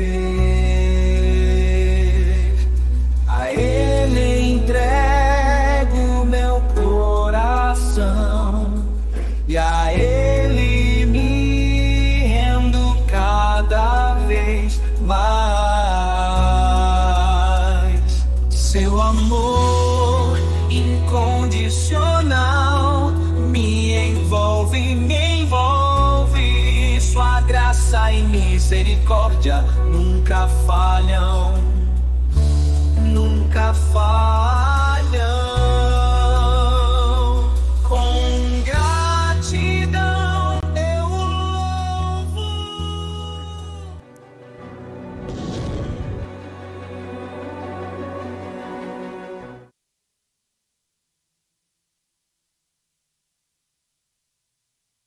viver. A Ele entrego meu coração e a Ele me rendo cada vez mais. Seu amor incondicional me envolve, sua graça e misericórdia nunca falham, nunca falham.